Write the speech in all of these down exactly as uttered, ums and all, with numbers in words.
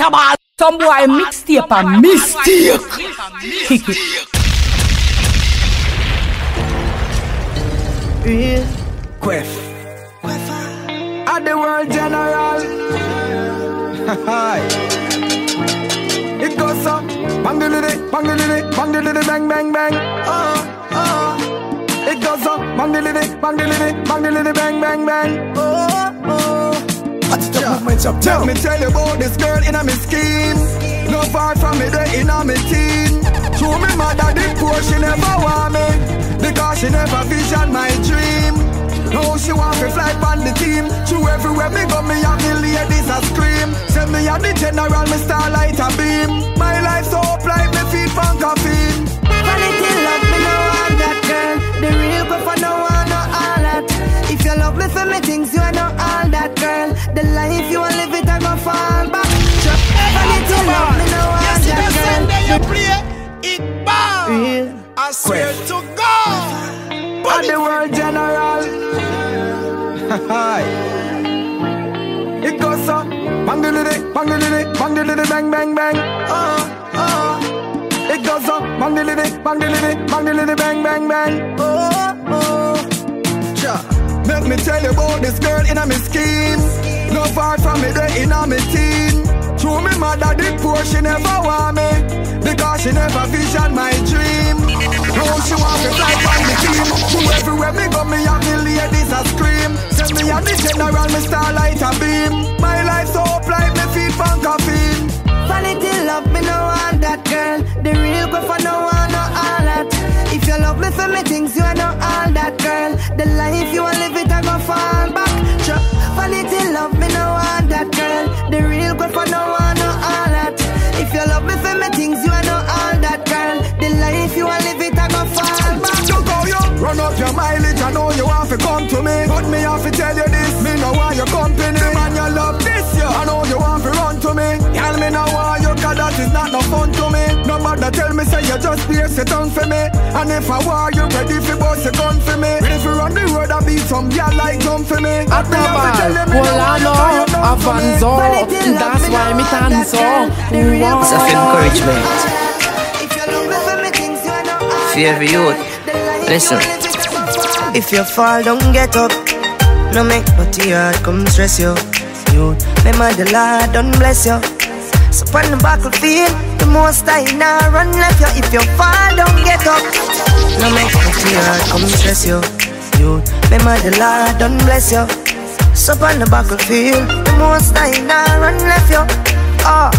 a ball. Some boy mixtape a mistake. Kick it. Real Quef at the world general. It goes up, bang the little, bang the little, bang the little, bang bang bang. Oh oh. It goes up, bang the little, bang the little, bang the little, bang bang bang. Oh oh. What's the movement up? Let me tell you about this girl in a me scheme. No far from me, there in a me teen. Show me mother did poor, she never want me because she never vision my dream. No, she want to fly on the team. True everywhere me go, me have the ladies a scream. Send me a the general, me starlight a beam. My life so up like me feet from caffeine. Vanity love me, no want that girl. The real go for no one, no all that. If you love me for me things, you are not all that girl. The life you want live it, I go fall back. Vanity love me, no want that girl. You play it bad. I swear to God. At the world general. It goes up, bang the little, bang the little, bang the little, bang bang bang. Oh oh. It goes up, bang the little, bang the little, bang the little, bang bang bang. Oh oh. Cha. Let me tell you about this girl in a me scheme. No far from me, there in a me teen. True me mother did poor, she never want me because she never vision my dream. No, she want to fly on the team. True everywhere me go, me have the ladies a scream. Send me a the general, me starlight a beam. My life so up like me feet from caffeine. Vanity love me, no want that girl. The real go for no one, no all that. If you love me for me things, you are not all that girl. The life you want live it, I go fall back. Vanity love me, no want that girl. The real go for no one, no all that. If you love me for me things, you are not all that girl. The life you want live it, I go fall back. So go you, run up your mileage, I know you want to come to me. But me have to tell you this, me know why your company. Man, you love this, yeah, I know you want to run to me. Tell me now why you, cause that is not no fun to me. No matter tell me, say you just be a tongue for me. And if I war, you ready for bust your gun for me. If you run the road, I beat some girl like jump for me. At the ball, Polano, Avanzo. That's why me tan so. It's a encouragement. Fear youth. Listen. If you fall, don't get up. No make no tears come stress you. You, remember the Lord, don't bless you. So on the battlefield, the most I now run left you. If you fall, don't get up. No make no tears come stress you. You, remember the Lord, don't bless you. So on the battlefield, the most I now run left you. Oh,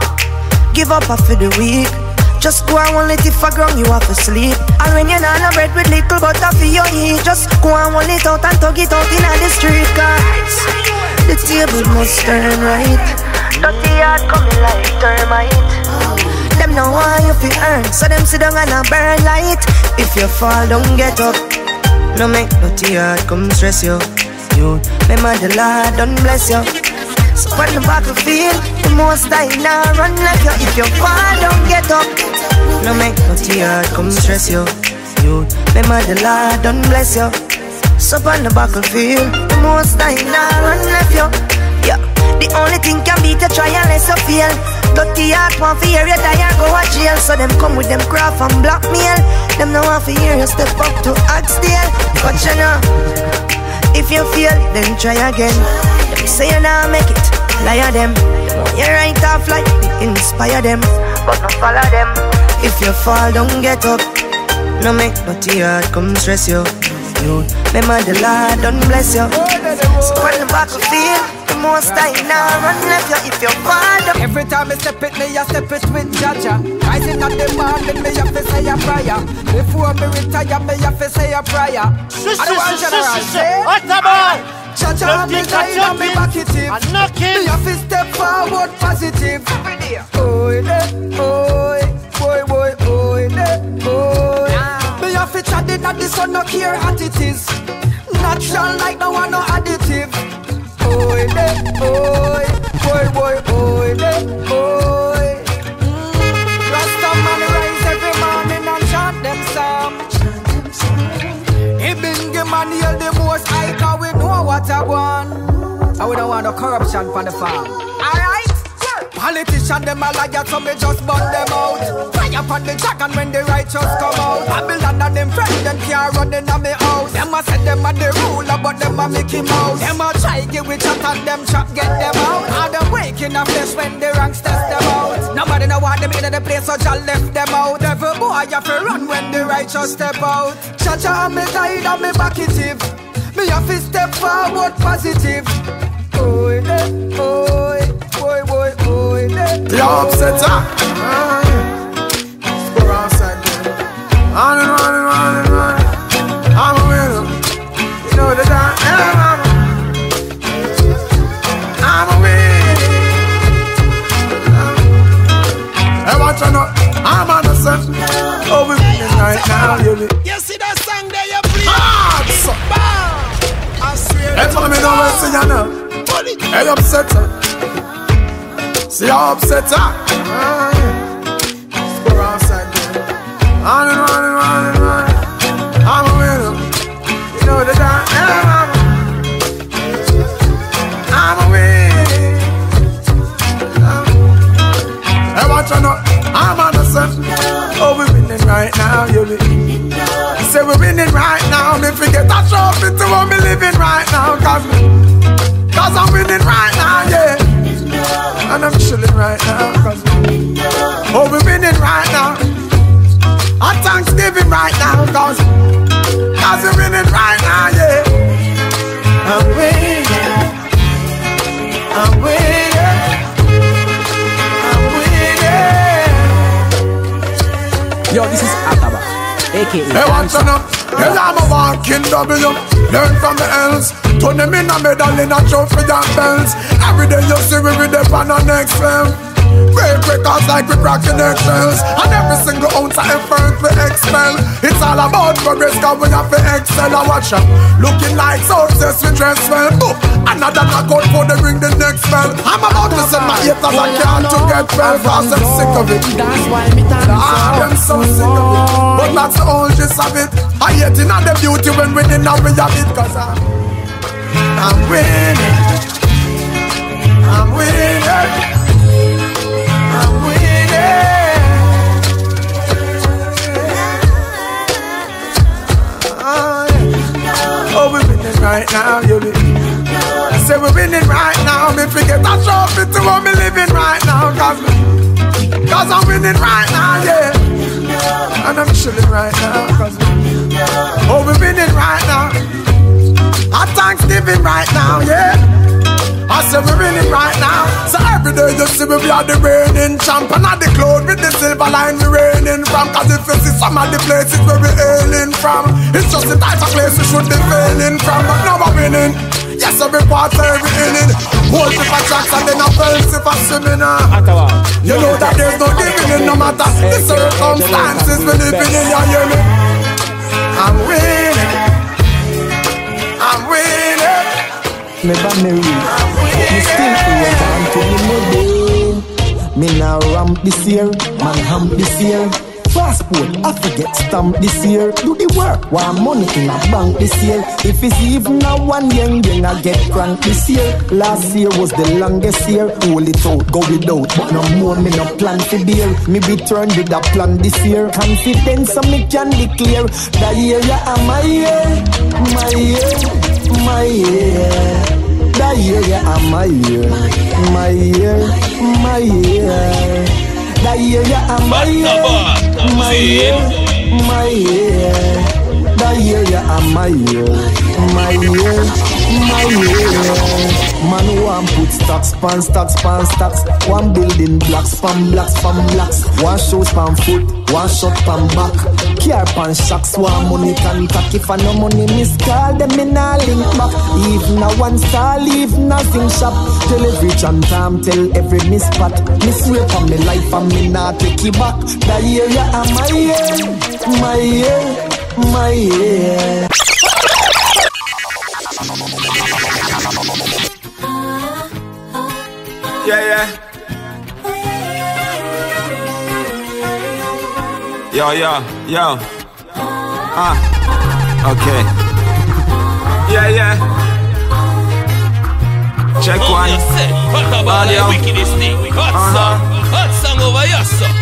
give up after the week. Just go and one it if I ground you have to sleep. And when you're not no bread with little butter for your eat, just go and one it out and tug it out in the street. Cause the table must turn right. Dirty heart coming like termite. Them know why you feel earn, so them sit down and a burn light. If you fall, don't get up. No make no tears come stress you. You, remember the Lord, don't bless you. So on the battlefield, the most I now run left you. If you fall, don't get up. No make no tears come stress you. You, remember the Lord, don't bless you. So on the battlefield, the most I now run left you. Yeah, the only thing can beat a try unless you fail. Dirty heart want to hear you die and go to jail. So them come with them craft and blackmail. Them no want to hear you step up to Axdale. But you know, if you fail, then try again. Them say you now make it, lie them. You right off like inspire them, but not follow them. If you fall, don't get up. No make no tears come stress you. You, remember the Lord, don't bless you. So on the battlefield, the most I now run left you. If you fall, don't. Every time I step it, me I step it with Jaja. Rising at the morning, me have to say a prayer. Before me retire, me have to say a prayer. I don't want general say. What about? Jaja, me guide and me back it in. Me have to step forward positive. Oi, oi, boy, boy, oi, oi. Me have to chat it at the sun, no care what it is. Natural like no one, no additive. Oi, oi, boy, boy, oi, oi. Rasta man rise every morning and chant them psalms. He been the man heal the most high, cause we know what I want. And we don't want no corruption for the farm. Alright? Politicians, them a liar, so me just burn them out. Fire upon the dragon when the righteous come out. Babylon and them friends, them can't run in me house. Them a say them a the ruler, but them a Mickey Mouse. Them a try give we chat and them chat get them out. All them wake in the flesh when the ranks test them out. Nobody know what them in the place, so Jah left them out. Every boy have to run when the righteous step out. Cha-cha and me guide and me back it if. Me have to step forward positive. Oi, eh, oi, oi, oi, oi, eh. You're upset, huh? Ah, yeah. Go outside there. On and on and on and on. I'm a winner. You know the time. Yeah, I'm a, I'm a winner. Hey, watch out now. I'm on the sun. Oh, we're winning right now, you You see that song there, you play? Ah, so. I swear. Hey, follow me now, we'll see you now. Hey, upset, huh? See how upset, huh? Ah, yeah. Go outside there. On and on and on and on. I'm a winner. You know the time. Yeah, I'm a, I'm a winner. Hey, watch out now. I'm on the sun. Oh, we're winning right now, you be. Say we're winning right now. Me forget that trophy to what me living right now. Cause, cause I'm winning right now, yeah. And I'm chilling right now. Cause, oh, we're winning right now. On Thanksgiving right now. Cause, cause we're winning right now, yeah. I'm winning. I'm winning. I'm winning. Yo, this is Ataba, A K A Hey, watch on up. Hey, I'm a walking W. Learn from the else. Turn them in a medal in a trophy and bells. Every day you see we with the pan on next film. Break records like we cracking eggshells. And every single ounce of effort we expel. It's all about progress cause we have to excel. I watch up. Looking like success we dress well. Boop. Another knockout for the ring the next spell. I'm about to send my haters I can't to get well. Cause I'm sick of it. That's why me time Ah, I'm so sick of it. But that's the whole gist of it. I hate it on the beauty when winning now we have it. Cause I'm, I'm winning. I'm winning. I'm winning. Oh, yeah. Oh, we're winning right now, you be. I say we're winning right now. Me forget that trophy to what me living right now. Cause, me, cause I'm winning right now, yeah. And I'm chilling right now. Cause, oh, we're winning right now. At Thanksgiving right now, yeah. I say we're winning right now. So every day you see me, we are the reigning champ. And at the cloud with the silver line we reigning from. Cause if you see some of the places where we hailing from, it's just the type of place we should be failing from. But now we're winning. Yes, every quarter, every inning. Hold if a tracks and then a fence if a swimming. You know that there's no giving in no matter the circumstances we living in. You hear me? I'm winning. I'm winning. Never me real. Me still hold on to me model. Me now ramp this year, man hump this year. Passport, I forget stamp this year. Do the work, want money in a bank this year. If it's even a one young young I get crank this year. Last year was the longest year. Hold it out, go without, but no more me no plan for beer. Me be turned with a plan this year. Confidence so me can declare that year yeah I'm my year, my year, my year. That year yeah I'm my year, my year, my year. That year, yeah, I'm my year, my year, my year. That year, yeah, I'm my year, my year, my year. Man, one put stocks, pan stocks, pan stocks. One building blocks, pan blocks, pan blocks. One shoes, pan foot, one shot, pan back. Care pan shocks, one money can tack. If I no money, miss call them in a link back. Even a one star, leave nothing shop. Tell every jam time, tell every miss spot. Miss way for me life and me not take it back. That year, yeah, I'm my year, my year, my year. Yeah, yeah. Yo, yo, yo. Ah, okay. Yeah, yeah. Check oh, one. What about the wickedest thing? Hot uh-huh. song, hot song over your song.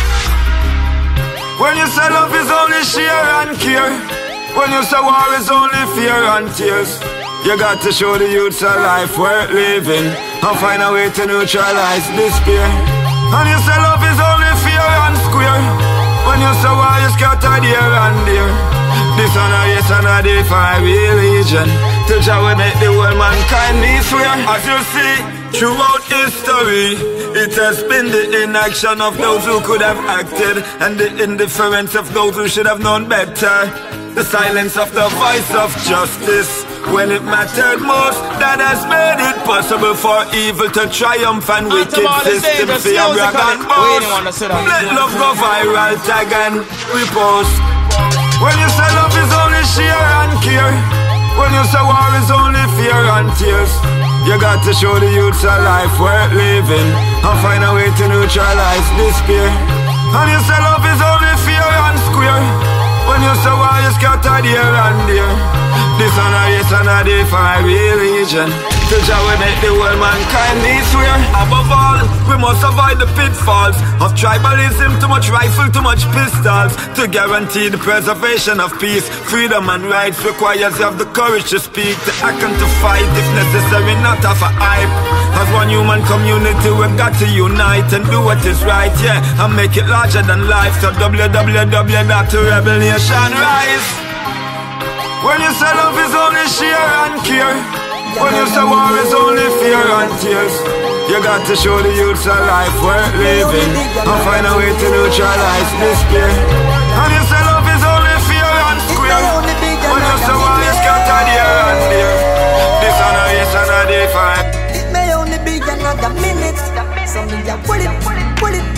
When you say love is only share and care, when you say war is only fear and tears, you got to show the youths a life worth living and find a way to neutralize despair. And you say love is only fear and square, when you say war you scatter here and there. This one a yes and a day for a religion, to Jah we make the whole mankind me swear. As you see, throughout history, it has been the inaction of those who could have acted, and the indifference of those who should have known better. The silence of the voice of justice when it mattered most, that has made it possible for evil to triumph and wicked systems to brag and boast. Let love go viral, tag and repost. When you say love is only share and care, when you say war is only fear and tears, you got to show the youths a life worth living and find a way to neutralize despair. And you say love is only fear and square, when you say war you scatter here and there. This one a yes and a day for a religion, to Jah we make the whole mankind me swear. Above all, we must avoid the pitfalls of tribalism, too much rifle, too much pistols. To guarantee the preservation of peace, freedom and rights requires you have the courage to speak, to act and to fight if necessary, not have a hype. As one human community we've got to unite and do what is right, yeah, and make it larger than life. So w w w dot rebel nation rise. When you say love is only share and care, when you say war is only fear and tears, you got to show the youths a life worth living and find a way to neutralize despair. And you say love is only fear and square, when you say war is scattered here and there. This one a yes and a day for it may only be another minute, so me ya pull it, pull it, pull it.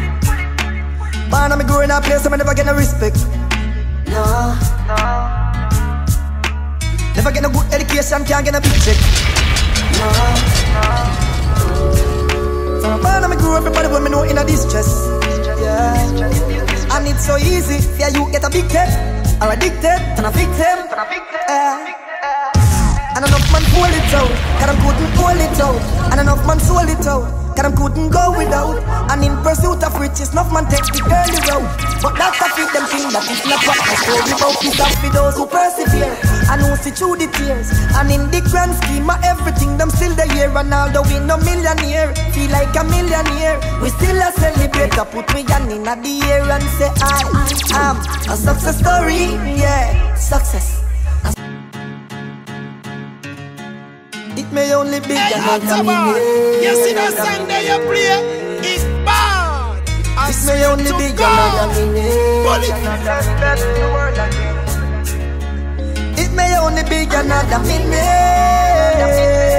Man, I'm growing up place, I'm never get no respect. No, no. Never get no good education, can't get no big check. No, no. From a man I grew up, everybody want me know in a distress. Yeah. And it's so easy, yeah, you get a big head or addicted and a victim. Uh, and enough man pull it out, cause I couldn't pull it out. And enough man sold it out, cause I couldn't go without. And in pursuit of riches, enough man take the early road. But that's a fit them thing that is not what my story about. It's up for those who persevere and who see through the tears. And in the grand scheme of everything, them still the year. And although we no millionaire, feel like a millionaire, we still a celebrate. I put me hand in the air and say I am a success story. Yeah, success. It may only be hey, another minute. You see that song that you play? It's bad. I it may only be another minute. It may only be another minute.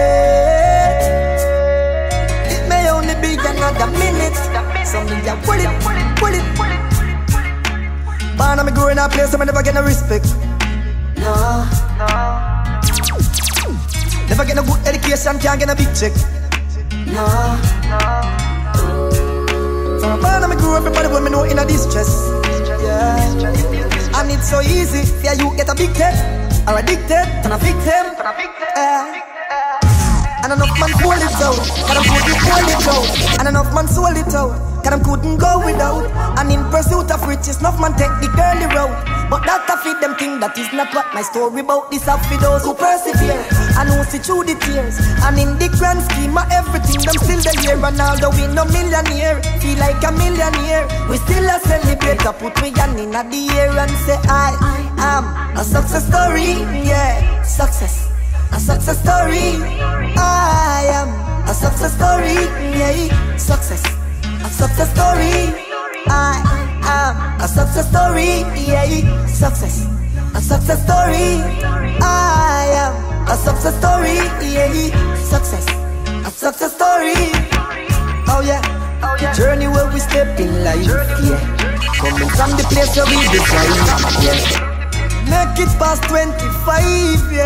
It may only be another minute. So me ya pull it, pull it, pull it, pull it. Man, I'm growing up place, I never get no respect. No, no. Never get no good education, can't get no big check. No, no. From a man I grew up, everybody want me know in a distress. Yeah. And it's so easy, yeah, you get a big head or addicted and a victim. Uh, and enough man pull it out, cause I couldn't pull it out. And enough man sold it out, cause I couldn't go without. And in pursuit of riches, enough man take the girly road. But that a fit them thing, that is not what my story about. This up for those who persevere and who see through the tears. And in the grand scheme of everything, them still the year. And although we no millionaire, feel like a millionaire, we still a celebrate. I put me hand in the air and say I am a success story. Yeah, success, a success story. I am a success story. Yeah, success, a success story. I am a success story. Yeah, success, a success story. I am a success story. Yeah, success, a success story. Oh yeah, oh yeah. The journey where we step in life. Yeah, coming from the place where we design. Yeah, make it past twenty-five. Yeah,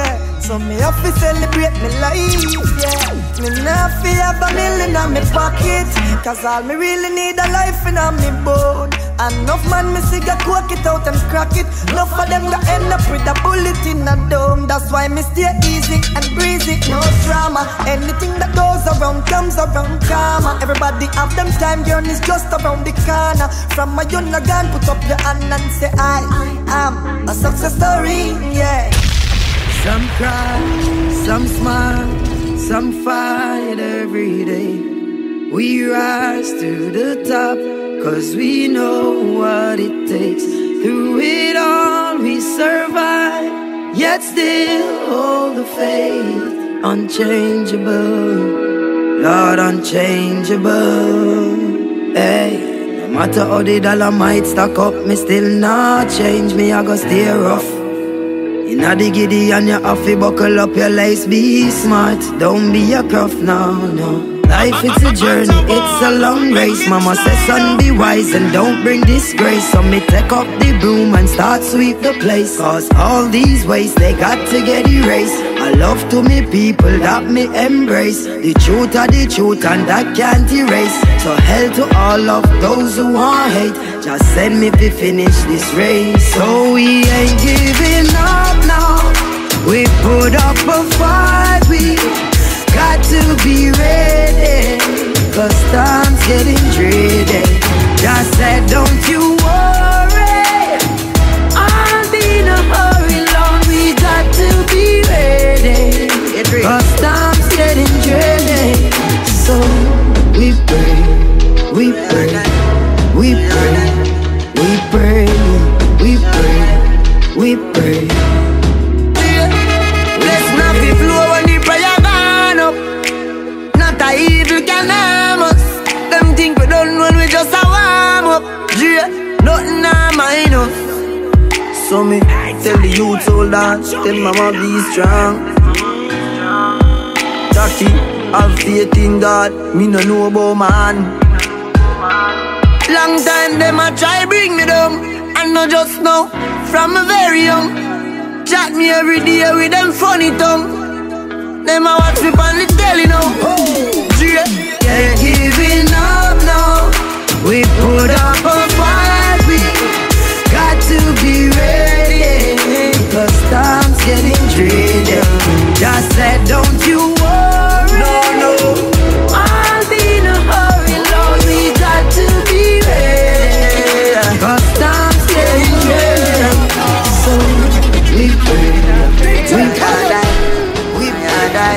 So me have to celebrate me life, yeah. Me not fi have a million in me pocket, cause all me really need a life in a me bone. Enough man me see ga cook it out and crack it. Enough of them ga end up with a bullet in a dome. That's why me stay easy and breezy, no drama. Anything that goes around comes around karma. Everybody have them time, journeys just around the corner. From my young gun, put up your hand and say I am a success story, yeah. Some cry, some smile, some fight every day. We rise to the top, cause we know what it takes. Through it all we survive, yet still hold the faith. Unchangeable, Lord unchangeable. Hey, no matter how the dollar might stack up, me still not change. Me I go stay rough. Inna the giddy and you have to buckle up your lace. Be smart, don't be a cuff, no, no. Life it's a journey, it's a long race. Mama says son be wise and don't bring disgrace. So me take up the broom and start sweep the place. Cause all these ways they got to get erased. I love to me people that me embrace. The truth are the truth and that can't erase. So hell to all of those who want hate. Just send me to finish this race. So we ain't giving up now. We put up a fight, we got to be ready, cause time's getting dreary. Just said don't you worry, I'll be in a hurry, Lord. We got to be ready, cause time's getting dreary. So we pray, we pray, we pray, we pray, we pray, we pray. Let's not be flow when the prayer gone up. Not a evil can harm us. Them think we done when we just a warm up. Yeah, nothing harm enough. So me tell the youth hold on, tell mama be strong. Jackie, have faith in God, me no know about man. Long time them a try bring me down, and not just now, from a very young. Chat me every day with them funny tongue. Them a watch me on the telly now. Yeah. Ain't giving up now. We put up a fight. We got to be ready, cause time's getting dreary. Just said don't you worry, no, no, I'll be in a hurry, Lord. We got to be ready, cause time's getting dreary. So we pray, we die, we die.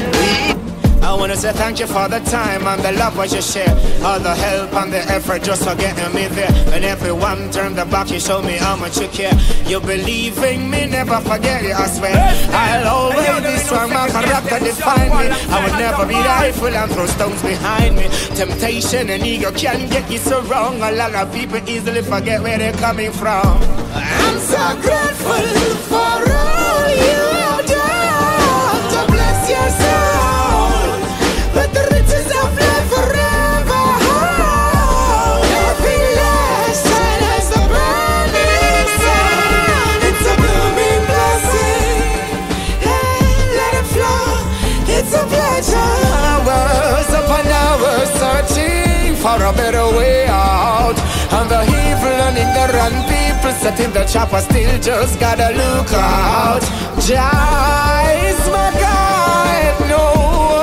I wanna say thank you for the time and the love what you share. All the help and the effort just for getting me there. When everyone turned the back, you showed me how much you care. You believe in me, never forget it, I swear. I'll always be strong, my character define me. I will never be rightful and throw stones behind me. Temptation and ego can get you so wrong. A lot of people easily forget where they're coming from. I'm so grateful for all you have done to bless your soul. But the riches of life forever hold nothing less than as the burning sun. It's a blooming blessing. Hey, let it flow. It's a pleasure. Hours upon hours searching for a better way out. And the evil and ignorant people set in the trap, I still just gotta look out. Jah is my guide, no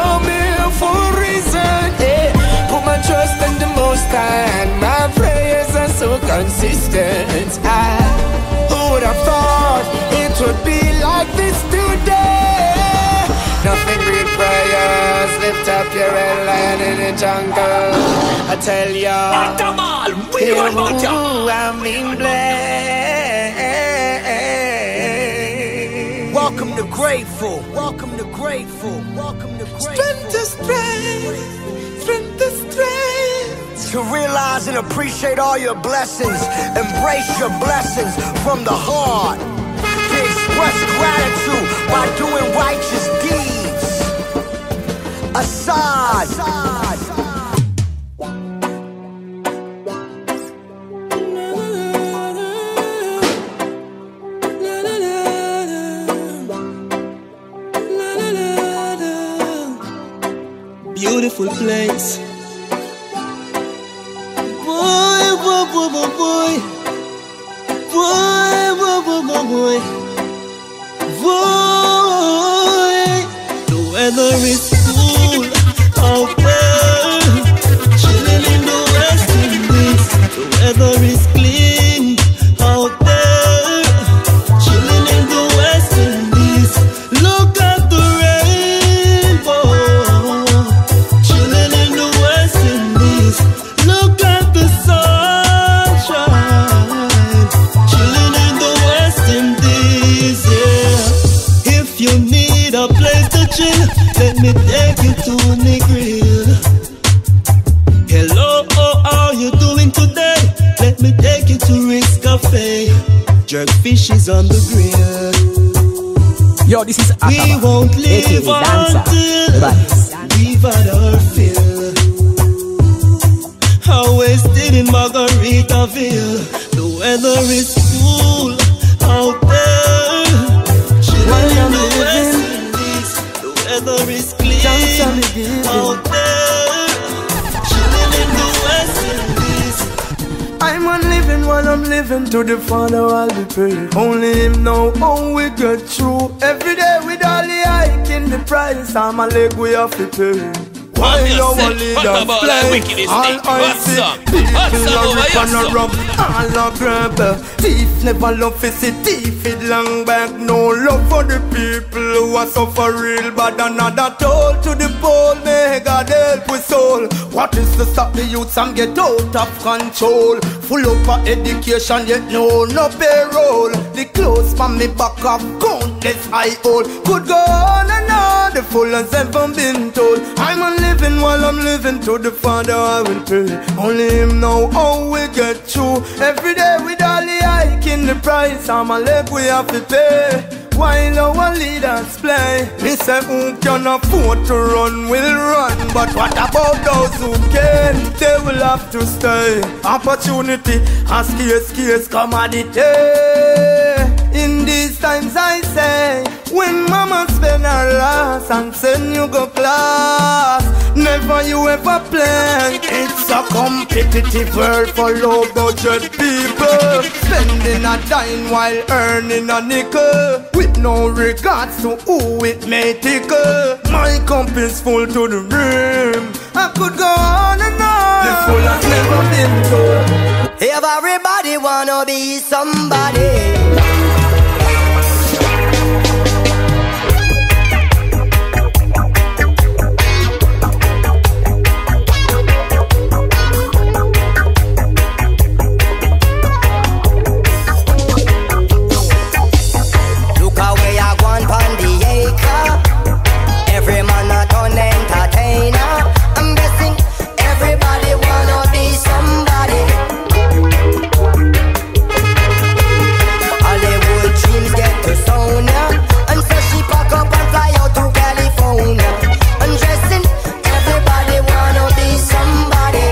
for reason, yeah. Put my trust in the Most High, and my prayers are so consistent. I, who would have thought it would be like this today? Nothing but prayers, lift up your head, lion in the jungle. I tell ya, yeah, ooh, I'm being blessed. Welcome to Grateful. Welcome to Grateful. Welcome to Grateful. Strength to strength, strength to strength. To realize and appreciate all your blessings. Embrace your blessings from the heart. To express gratitude by doing righteous deeds. Aside. Aside. beautiful place. Boy, boy, boy, boy, boy. Boy, boy, boy, boy, boy. Boy, the weather is cool out there. Chilling in the West Indies. The weather is clean out there. Chilling in the West Indies. Look at the rainbow. Chilling in the West Indies. Look at the sunshine. Chilling in the West Indies, yeah. If you need a place to chill, let me take you to Negril. Hello, oh, how you doing today? Let me take you to Rick's Cafe. Jerk fish is on the grill. Yo, this is Akaba, we won't leave until we've had our fill. I wasted in Margaritaville. The weather is cool out there. Chilling in the West Indies. The weather is clean out there. Chilling in the West Indies. I'm on living while I'm living, to the Father I'll be praying. Only Him know how we get through. Every day with all the hike in the price, I'm a leg we have to pay. While our leaders play, all icy people are rip and a rub, all a grab. Thief never love to see thief it long back. No love for the people who are suffer real bad. Another toll to the pole, may God help with soul. What is to stop the youths and get out of control? Full up of education yet no, no payroll. The clothes from me back up, countless I hold. Could go on and on, the full has never been told. I'm on living while I'm living, to the Father I will pray. Only Him know how we get through. Every day with all the hike in the price, I'm a leg we have to pay. While our leaders play, me say who can afford to run will run. But what about those who can? They will have to stay. Opportunity has scarce, scarce commodity. In these times I say, when mama spend her last and send you go class, never you ever plan. It's a competitive world for low budget people, spending a dime while earning a nickel, with no regards to who it may tickle. My cup is full to the brim, I could go on and on. The full has never been told. Everybody wanna be somebody. Every man a turn entertainer. I'm guessing everybody wanna be somebody. Hollywood dreams get to Sonia, and so she pack up and fly out to California. Undressing, everybody wanna be somebody.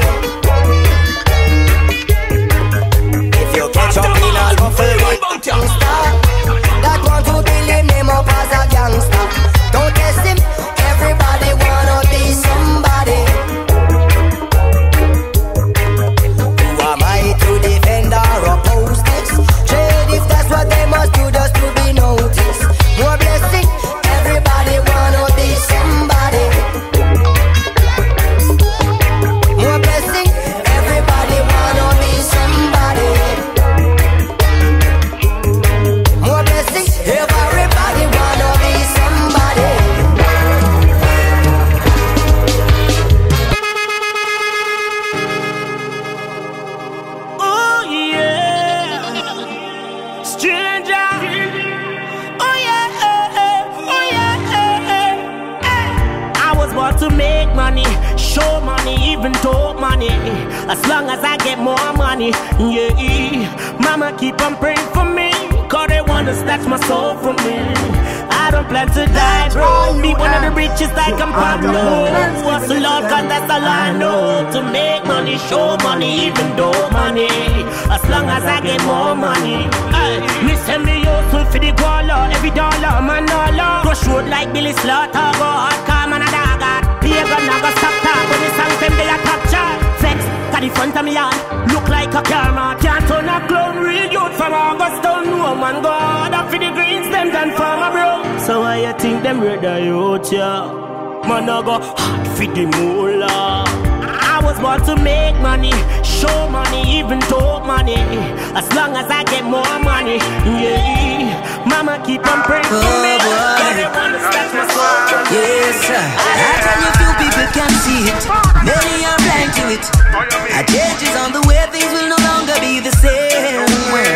If you catch up in a ruffle with gangster, that want to build him name up as a gangster. Don't test him, everybody wanna be somebody. Who am I to defend or oppose this? Trade if that's what they must do just to be noticed. More blessing, everybody wanna be somebody. More blessing, everybody wanna be somebody. More blessing, everybody wanna be somebody. Oh yeah, stranger. Oh yeah, oh yeah. I was born to make money, show money, even talk money. As long as I get more money, yeah. Mama keep on praying for me, cause they wanna snatch my soul from me. I don't plan to die, bro. Be one of the richest like I'm Pablo. What's the Lord, cause that's all I know. To make money, show money, even though money. As long as I get more money. Ay, me send me useful for the guala. Every dollar, man dollar. Rush road like Billy Slaughter. Go hard, car, man, a dog. They gonna go stop talk when the song them they a top chart. Flex, got the front of me on, look like a karma. Can't turn a clown real youth from August town. No man go harder for the greens them than farmer bro. So why you think them rather youth ya? Man I go hard for the moolah. I was born to make money, show money, even talk money. As long as I get more money, yeah. Mama keep on praying for me. Yes, sir. I tell you, few people can see it. Many are blind to it. A change is on the way, things will no longer be the same.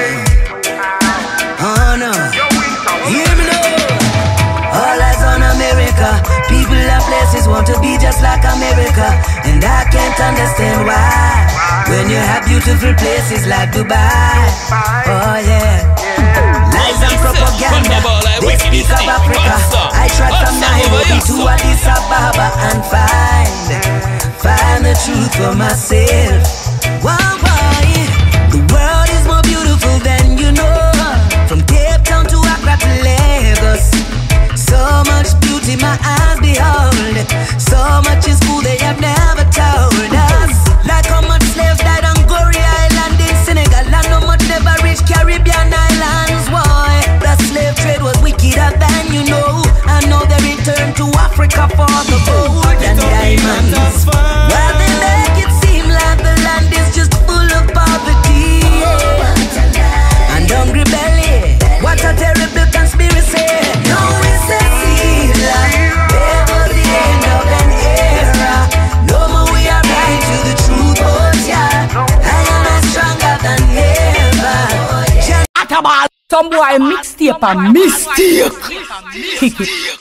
Oh no, hear me now. All eyes on America. People and places want to be just like America, and I can't understand why. When you have beautiful places like Dubai, oh yeah. Lies and propaganda, they speak of Africa. I tried from Nairobi to Addis Ababa and find, find the truth for myself. Wow, boy, the world is more beautiful than you know. From Cape Town to Accra to Lagos, so much beauty my eyes behold. So much is cool they have never told us. Like how much slaves died on Goree Island in Senegal, and how much never reached Caribbean islands. Why? The slave trade was wickeder than you know. I know they returned to Africa for the gold and diamonds. Well, they make it seem like the land is just full of poverty, yeah. And hungry belly. What a terrible conspiracy. No, it's a sealer. There was the end of an era. No more we are blind to the truth, but yeah, I am stronger than ever. Atabal, some boy mixtape a mistake. Kick it.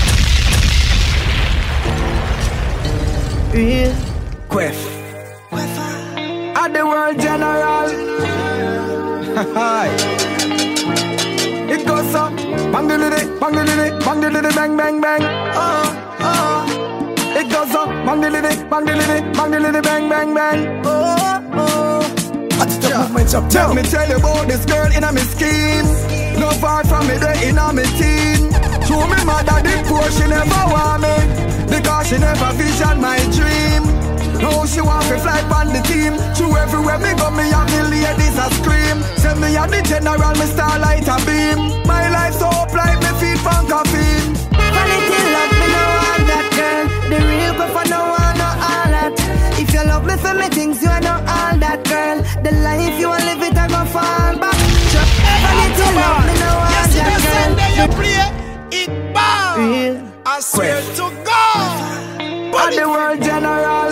Real Quef at the world general. It goes up, bang the little, bang the little, bang the little, bang bang bang. Oh, oh. It goes up, bang the little, bang the little, bang the little, bang bang bang. Oh, oh. What's the movement up? Let me tell you about this girl in a me scheme. No far from me there in a me teen. Show me mother the poor, she never want me, because she never vision my dream. No, she want to fly on the team. Through everywhere me go, me have the ladies a scream. Send me at the general, me starlight a beam. My life so up like me feet from caffeine. Quality love, me no want that girl. The real prefer no want no all that. If you love me for me things, you are not all that girl. The life you want live it, I go fall back. Quality love, me no want that girl. You play it bad. I swear to God. At the world general.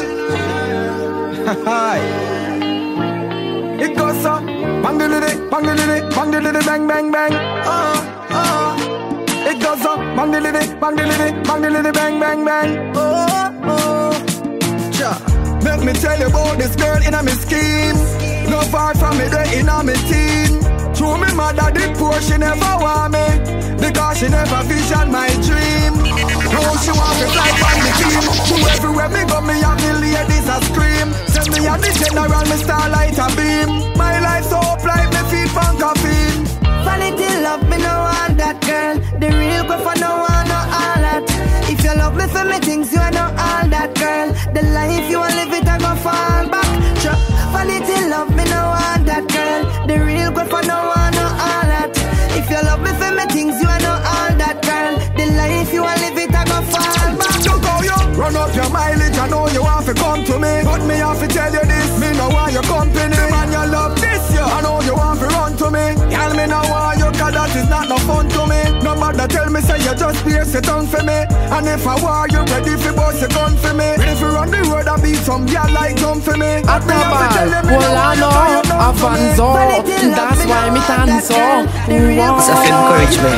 It goes up, bang the little, bang the little, bang the little, bang bang bang. Oh, oh. It goes up, bang the little, bang the little, bang the little, bang bang bang. Oh, oh. Ja. Let me tell you about this girl in a me scheme. No far from me there in a me teen. Through me mother the poor, she never want me, because she never vision my dream. No, she want to fly on the team. To everywhere me go, me have the ladies a scream. Send me at the general, me starlight a beam. My life so up like me feet from caffeine. Vanity love, me no want that girl. The real prefer no want no all that. If you love me for me things, you are not all that girl. The life you want live it, I go fall back. Vanity love, me no want that girl. The real prefer no want no all that. If you love me for me things, you are not all that girl. The life you want live it, I go fall back. Look how you run up your mileage, I know you want to come to me, but me have to tell you this, me no want your company. Man, you love this, yeah, I know you want to run to me. Tell me now why you, cause that is not no fun to me. No matter tell me, say you just place it down for me. And if I war you, ready for bust your gun for me. Ready for run the road, I beat some girl like jump for me. Atabal, Polano, Avanzo, that's why me tan so. It's a encouragement.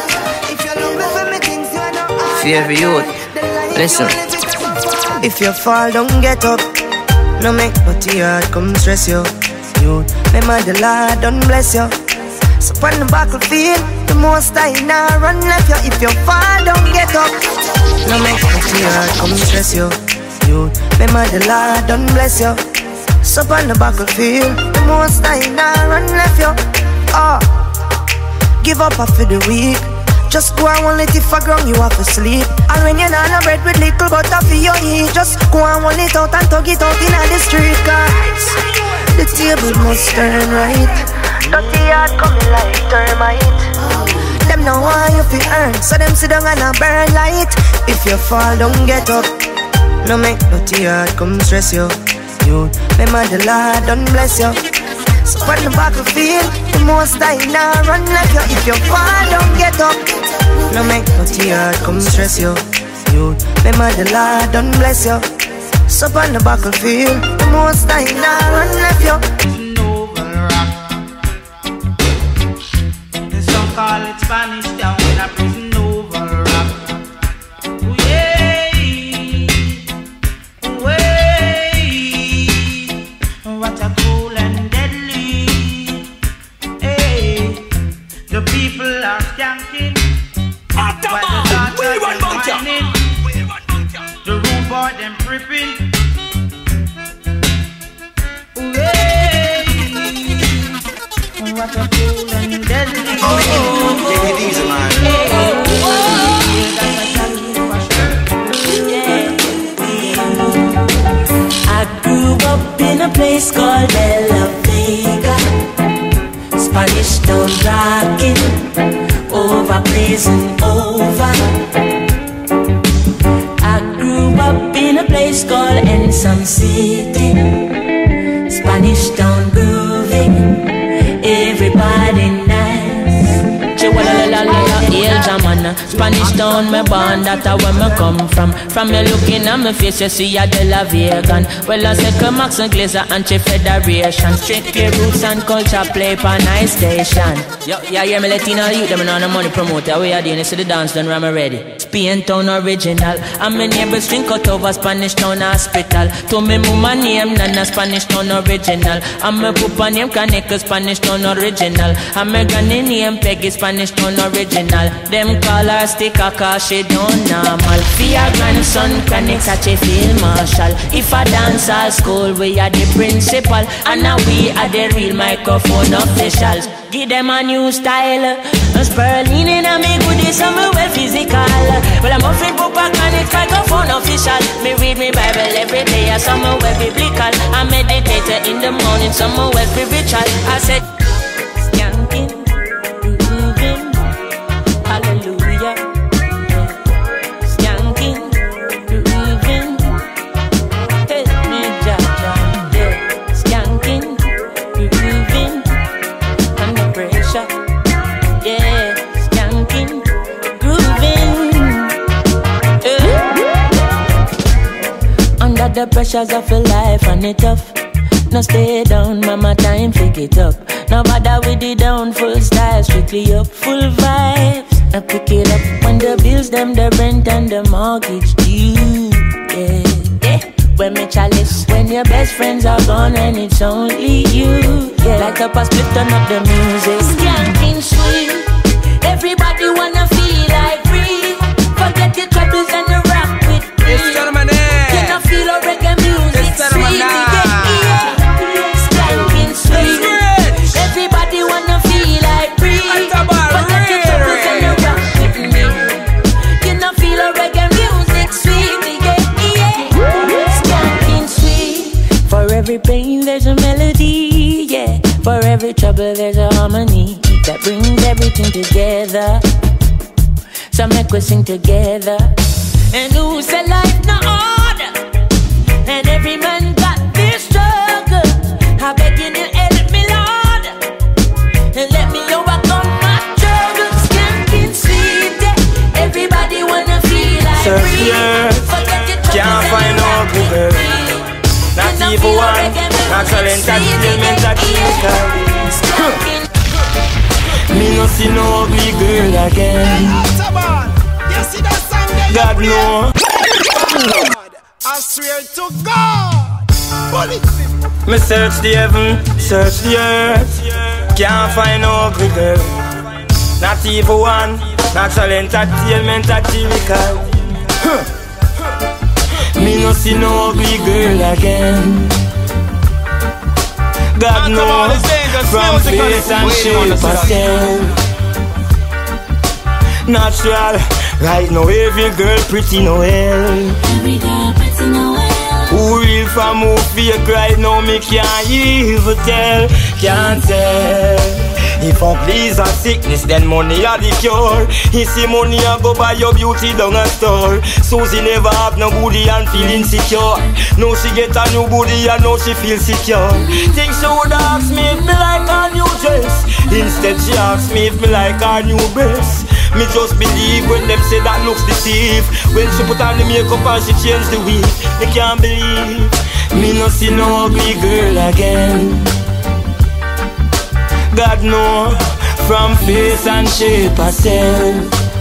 Fear of youth. Listen. If you fall, don't get up. No make but your heart come stress you. You remember the Lord, don't bless you. So on the battlefield, the most I now run left you. If you fall, don't get up. No make but your heart come stress you. You remember the Lord, don't bless you. So on the battlefield, the most I now run left you. Oh, give up after the week. Just go and hold it if I ground you have to sleep. And when you're not on bread with little butter for your eat, just go and hold it out and tug it out in the street. Cause the table must turn right. Dirty heart coming like termite. Them know why you feel earn, so them sit down and a burn light. If you fall, don't get up. No make dirty heart come stress you. You, remember the Lord, don't bless you. So when the battlefield, the most I now run like you. If you fall, don't get up. No make dirty heart come stress you. You, remember the Lord, don't bless you. So on the battlefield, the most I now run like you. Call it Spanish down in a prison over rock. Ooh, yeah. Ooh, yeah. What a cool and deadly. Hey, the people are skanking. We run bunker. The room boy them tripping. Ooh, yeah. What a cool and deadly. Oh, take it easy, man. I grew up in a place called De La Vega, Spanish Town rocking, over blazing over. I grew up in a place called Ensom City, Spanish Town grooving. Everybody nice. Yeah, Jamana, Spanish Town, me born, that's where me come from. From me looking at me face, you see a De La Vegan. Well, I say come Max and Glazer and Chief Federation. Strictly roots and culture play for nice station. Yo, yeah, yeah, me Latino youth, them on the money promoter. We are doing this to the dance, done when I'm ready. Spain Town original. And my neighbors drink out over Spanish Town hospital. To me mama name, Nana Spanish Town original. And my papa name Kaneka Spanish Town original. And my granny name Peggy Spanish Town original. Them call her sticker cause she don't normal. For your grandson Kaneka Field Marshal. If I dance at school we are the principal. And now we are the real microphone officials. Give them a new style. A Sperling in a me goodie, some well physical. Well, I'm offering Papa Canic microphone official. Me read me Bible every day, some well biblical. I meditate in the morning, some well spiritual. I said, skanking, grooving, hallelujah. Skanking, grooving, help me, Jaja. Yeah, skanking, grooving. Yeah, skanking, grooving. Uh. Under the pressures of a life and it tough. No stay down, mama, time pick it up. No bother with the down, full style, strictly up, full vibes. I pick it up when the bills, them, the rent and the mortgage due. Yeah, yeah. When me chalice, when your best friends are gone and it's only you. Yeah, like up a split, turn up the music. Skanking sweet, everybody wanna feel like free. Forget your troubles and the rock with me. It's gentlemen, eh? You know feel a reggae music sweet. Yeah, yeah. Skanking sweet, everybody wanna feel like free. Forget your troubles and the rock with me. You know feel a reggae music sweet. Yeah, yeah. Skanking sweet. For every pain there's a melody, yeah. For every trouble there's a harmony that brings everything together. So make we sing together. And who said life no order? And every man got this struggle. I beg you to help me, Lord, and let me overcome my struggle. Skanking sweet, yeah. Everybody wanna feel like free. Forget your troubles, can't find no Google. Not even one. Natural entertainment that you can. Me no see no ugly girl again. God no. I swear to God. Me search the heaven, search the earth. Can't find no ugly girl. Not even one. Natural entertainment that you can. Me no see no ugly girl again. God knows from face and shape herself. Natural, right now every girl pretty no hell. Every girl pretty no hell. Who real from who fake right now me can't even tell. Can't tell. If I'm pleased and sickness, then money are the cure. He see money and go buy your beauty down a store. Susie never have no booty and feel insecure. Now she get a new booty and now she feel secure. Think she would ask me if me like her new dress. Instead she asked me if me like her new breast. Me just believe when them say that looks deceive. When she put on the makeup and she changed the wig, me can't believe me no see no ugly girl again. God know from face and shape herself.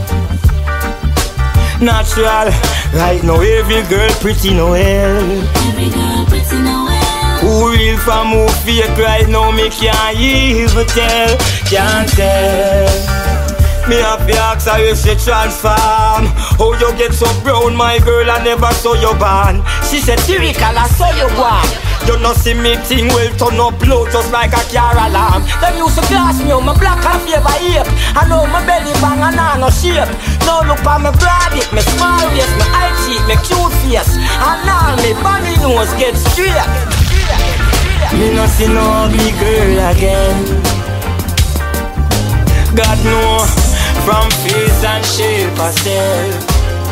Natural, right now every girl pretty no hell. Every girl pretty no hell. Who real from who fake right now me can't even tell. Can't tell. Me have to ask her if she transform. How you get so brown, my girl, I never saw you born. She said, Tirical, I saw you born. You no see me thing well turn up low just like a car alarm. Them used to class me on my black and favor ape. I know my belly bang and I no shape. Now look at me broad it, me small waist, me eye cheek, me cute face. And now me bunny nose get straight. Me no see no ugly girl again. God know from face and shape herself.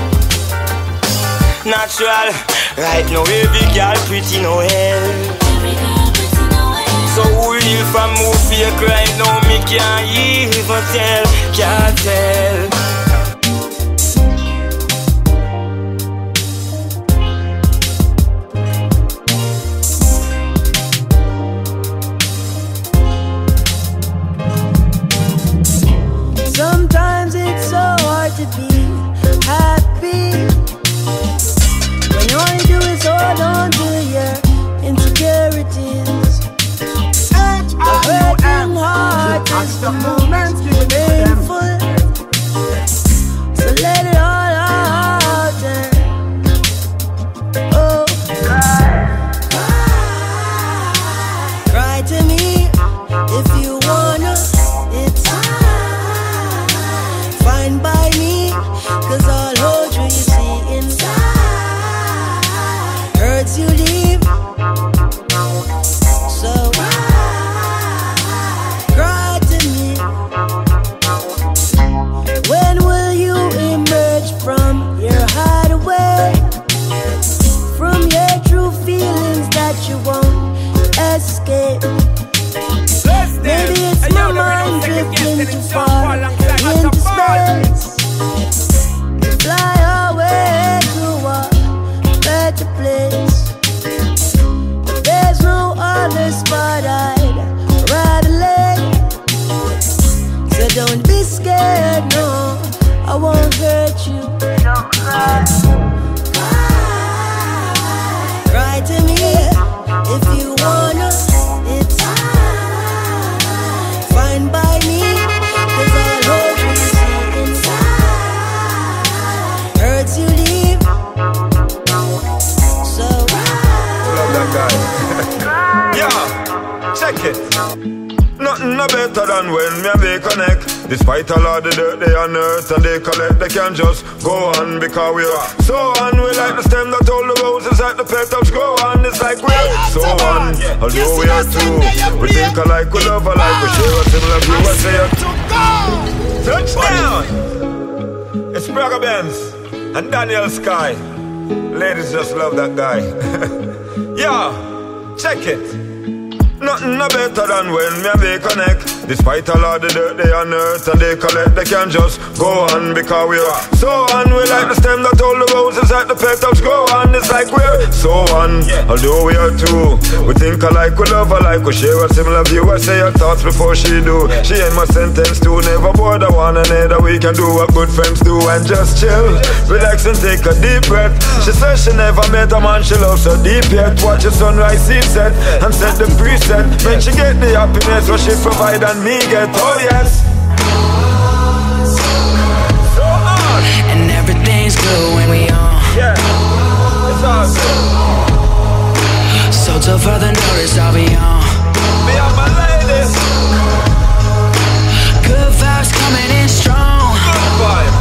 Natural, right now every girl pretty no hell. Every girl pretty no hell. So who real from who fake right now me can't even tell. Can't tell. Sometimes it's so hard to be happy when all you do is hold on to your insecurities. The hurting heart is the moment painful, so let it all out there. Oh, cry to me if you wanna. It's fine by me, cause I'll hold you, you see, inside. Hurts you leave, so cry to me. When will you emerge from your hideaway, from your true feelings that you won't escape? Maybe it's my mind drifting too far into space. Fly away to a better place. There's no other spot I'd rather lay. So don't be scared, no, I won't hurt you. Don't cry. Cry to me if you wanna. It's fine by me, cause I'll hold you, see, inside. Hurts you leave, so love that guy. Yeah, check it. Nothing no better than when me and they connect. Despite all of the dirt they unearth and they collect, they can just go on because we're so on. We like the stem that all the roses at the petals grow on. It's like we're so on, although we are two. We think alike, we love alike, we share a similar view. I say it. Touchdown! It's Braga Benz and Daniel Sky. Ladies just love that guy. Yeah, check it. Nothing no better than when me and they connect. Despite all of the dirt they unearth and they collect, they can just go on because we're so on. We like the stem that all the roses at the petals grow on. It's like we're so on, although we are two. We think alike, we love alike, we share a similar view. I say her thoughts before she do. She ain't my sentence too. Never bother one another. We can do what good friends do and just chill, relax and take a deep breath. She says she never met a man she loves so deep yet. Watch the sunrise see set and set the preset. When she get the happiness what she provide and me get, oh yes. So on. And everything's good when we on. Yeah, it's awesome. So till further notice I'll be on. Me and my ladies. Good vibes coming in strong. Good vibes.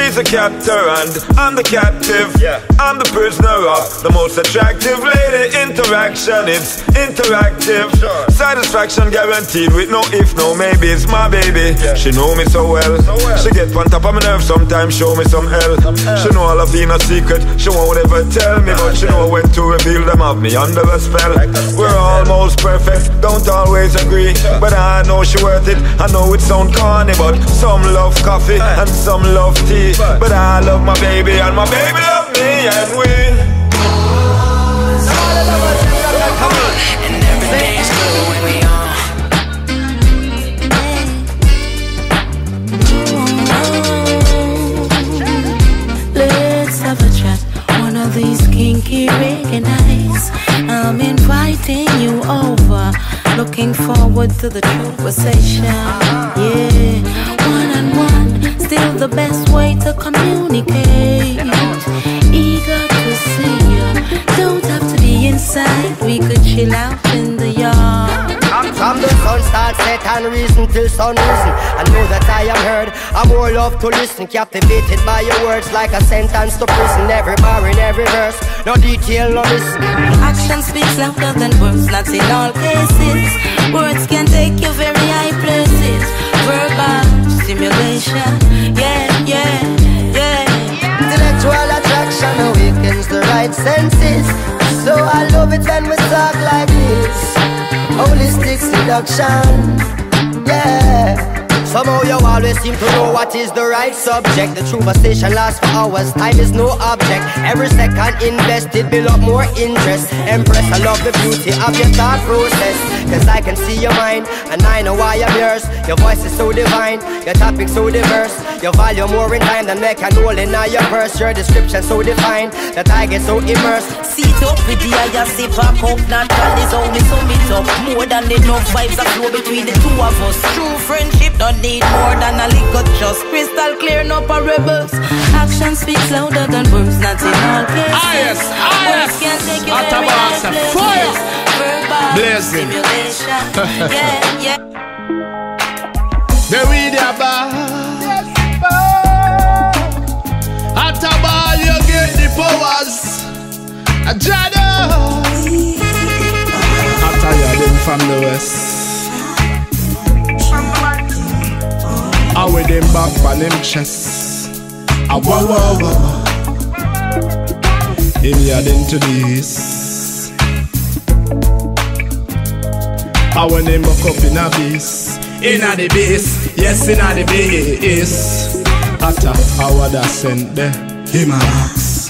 She's a captor and I'm the captive. Yeah. I'm the prisoner of the most attractive lady. Interaction, it's interactive. Sure. Satisfaction guaranteed with no if, no maybe. It's my baby. Yeah. She know me so well. so well. She get on top of my nerve sometimes, show me some hell. Some hell. She know all of the secret. She won't ever tell me, but she know when to reveal them of me under a spell. Like We're almost perfect, don't always agree, sure. But I know she worth it. I know it sound corny, but some love coffee and some love tea. But I love my baby and my baby love me, and we and everything's good when we on. Let's have a chat one of these kinky reggae nights. I'm inviting you over, looking forward to the conversation. Yeah, one on one, still the best way to communicate. Eager to see you, don't have to be inside, we could chill out in the yard. From the sun starts set and reason till sun risen, I know that I am heard, I more love to listen. Captivated by your words like a sentence to prison. Every bar in every verse, no detail, no listen. Action speaks louder than words, not in all cases. Words can take you very high places. Verbal stimulation, yeah, yeah, yeah. Intellectual attraction awakens the right senses. So I love it when we talk like this. Holistic seduction, yeah. Somehow you always seem to know what is the right subject. The conversation lasts for hours, time is no object. Every second invested build up more interest. Empress, I love the beauty of your thought process, cause I can see your mind, and I know why I'm yours. Your voice is so divine, your topic so diverse. Your value more in time than make an hole in your purse. Your description so defined, that I get so immersed. Sit up with the higher sip up, natural is how me sum it up. More than enough vibes that flow between the two of us. True friendship don't need more than a liquor, just crystal clear, no parables. Action speaks louder than words, not in all cases. Ah yes, ah yes. Can't take you At very high places. fire. Verbal Blazing. stimulation, yeah, yeah. The radio bar. At a ball you get the powers. A jado. I tired them from the west. I with them back on them chest. I wow wow wow. Him yard into this. I when them buck up in a base. Inna the base, yes inna the base. Atta, I would have sent there. Him a ask.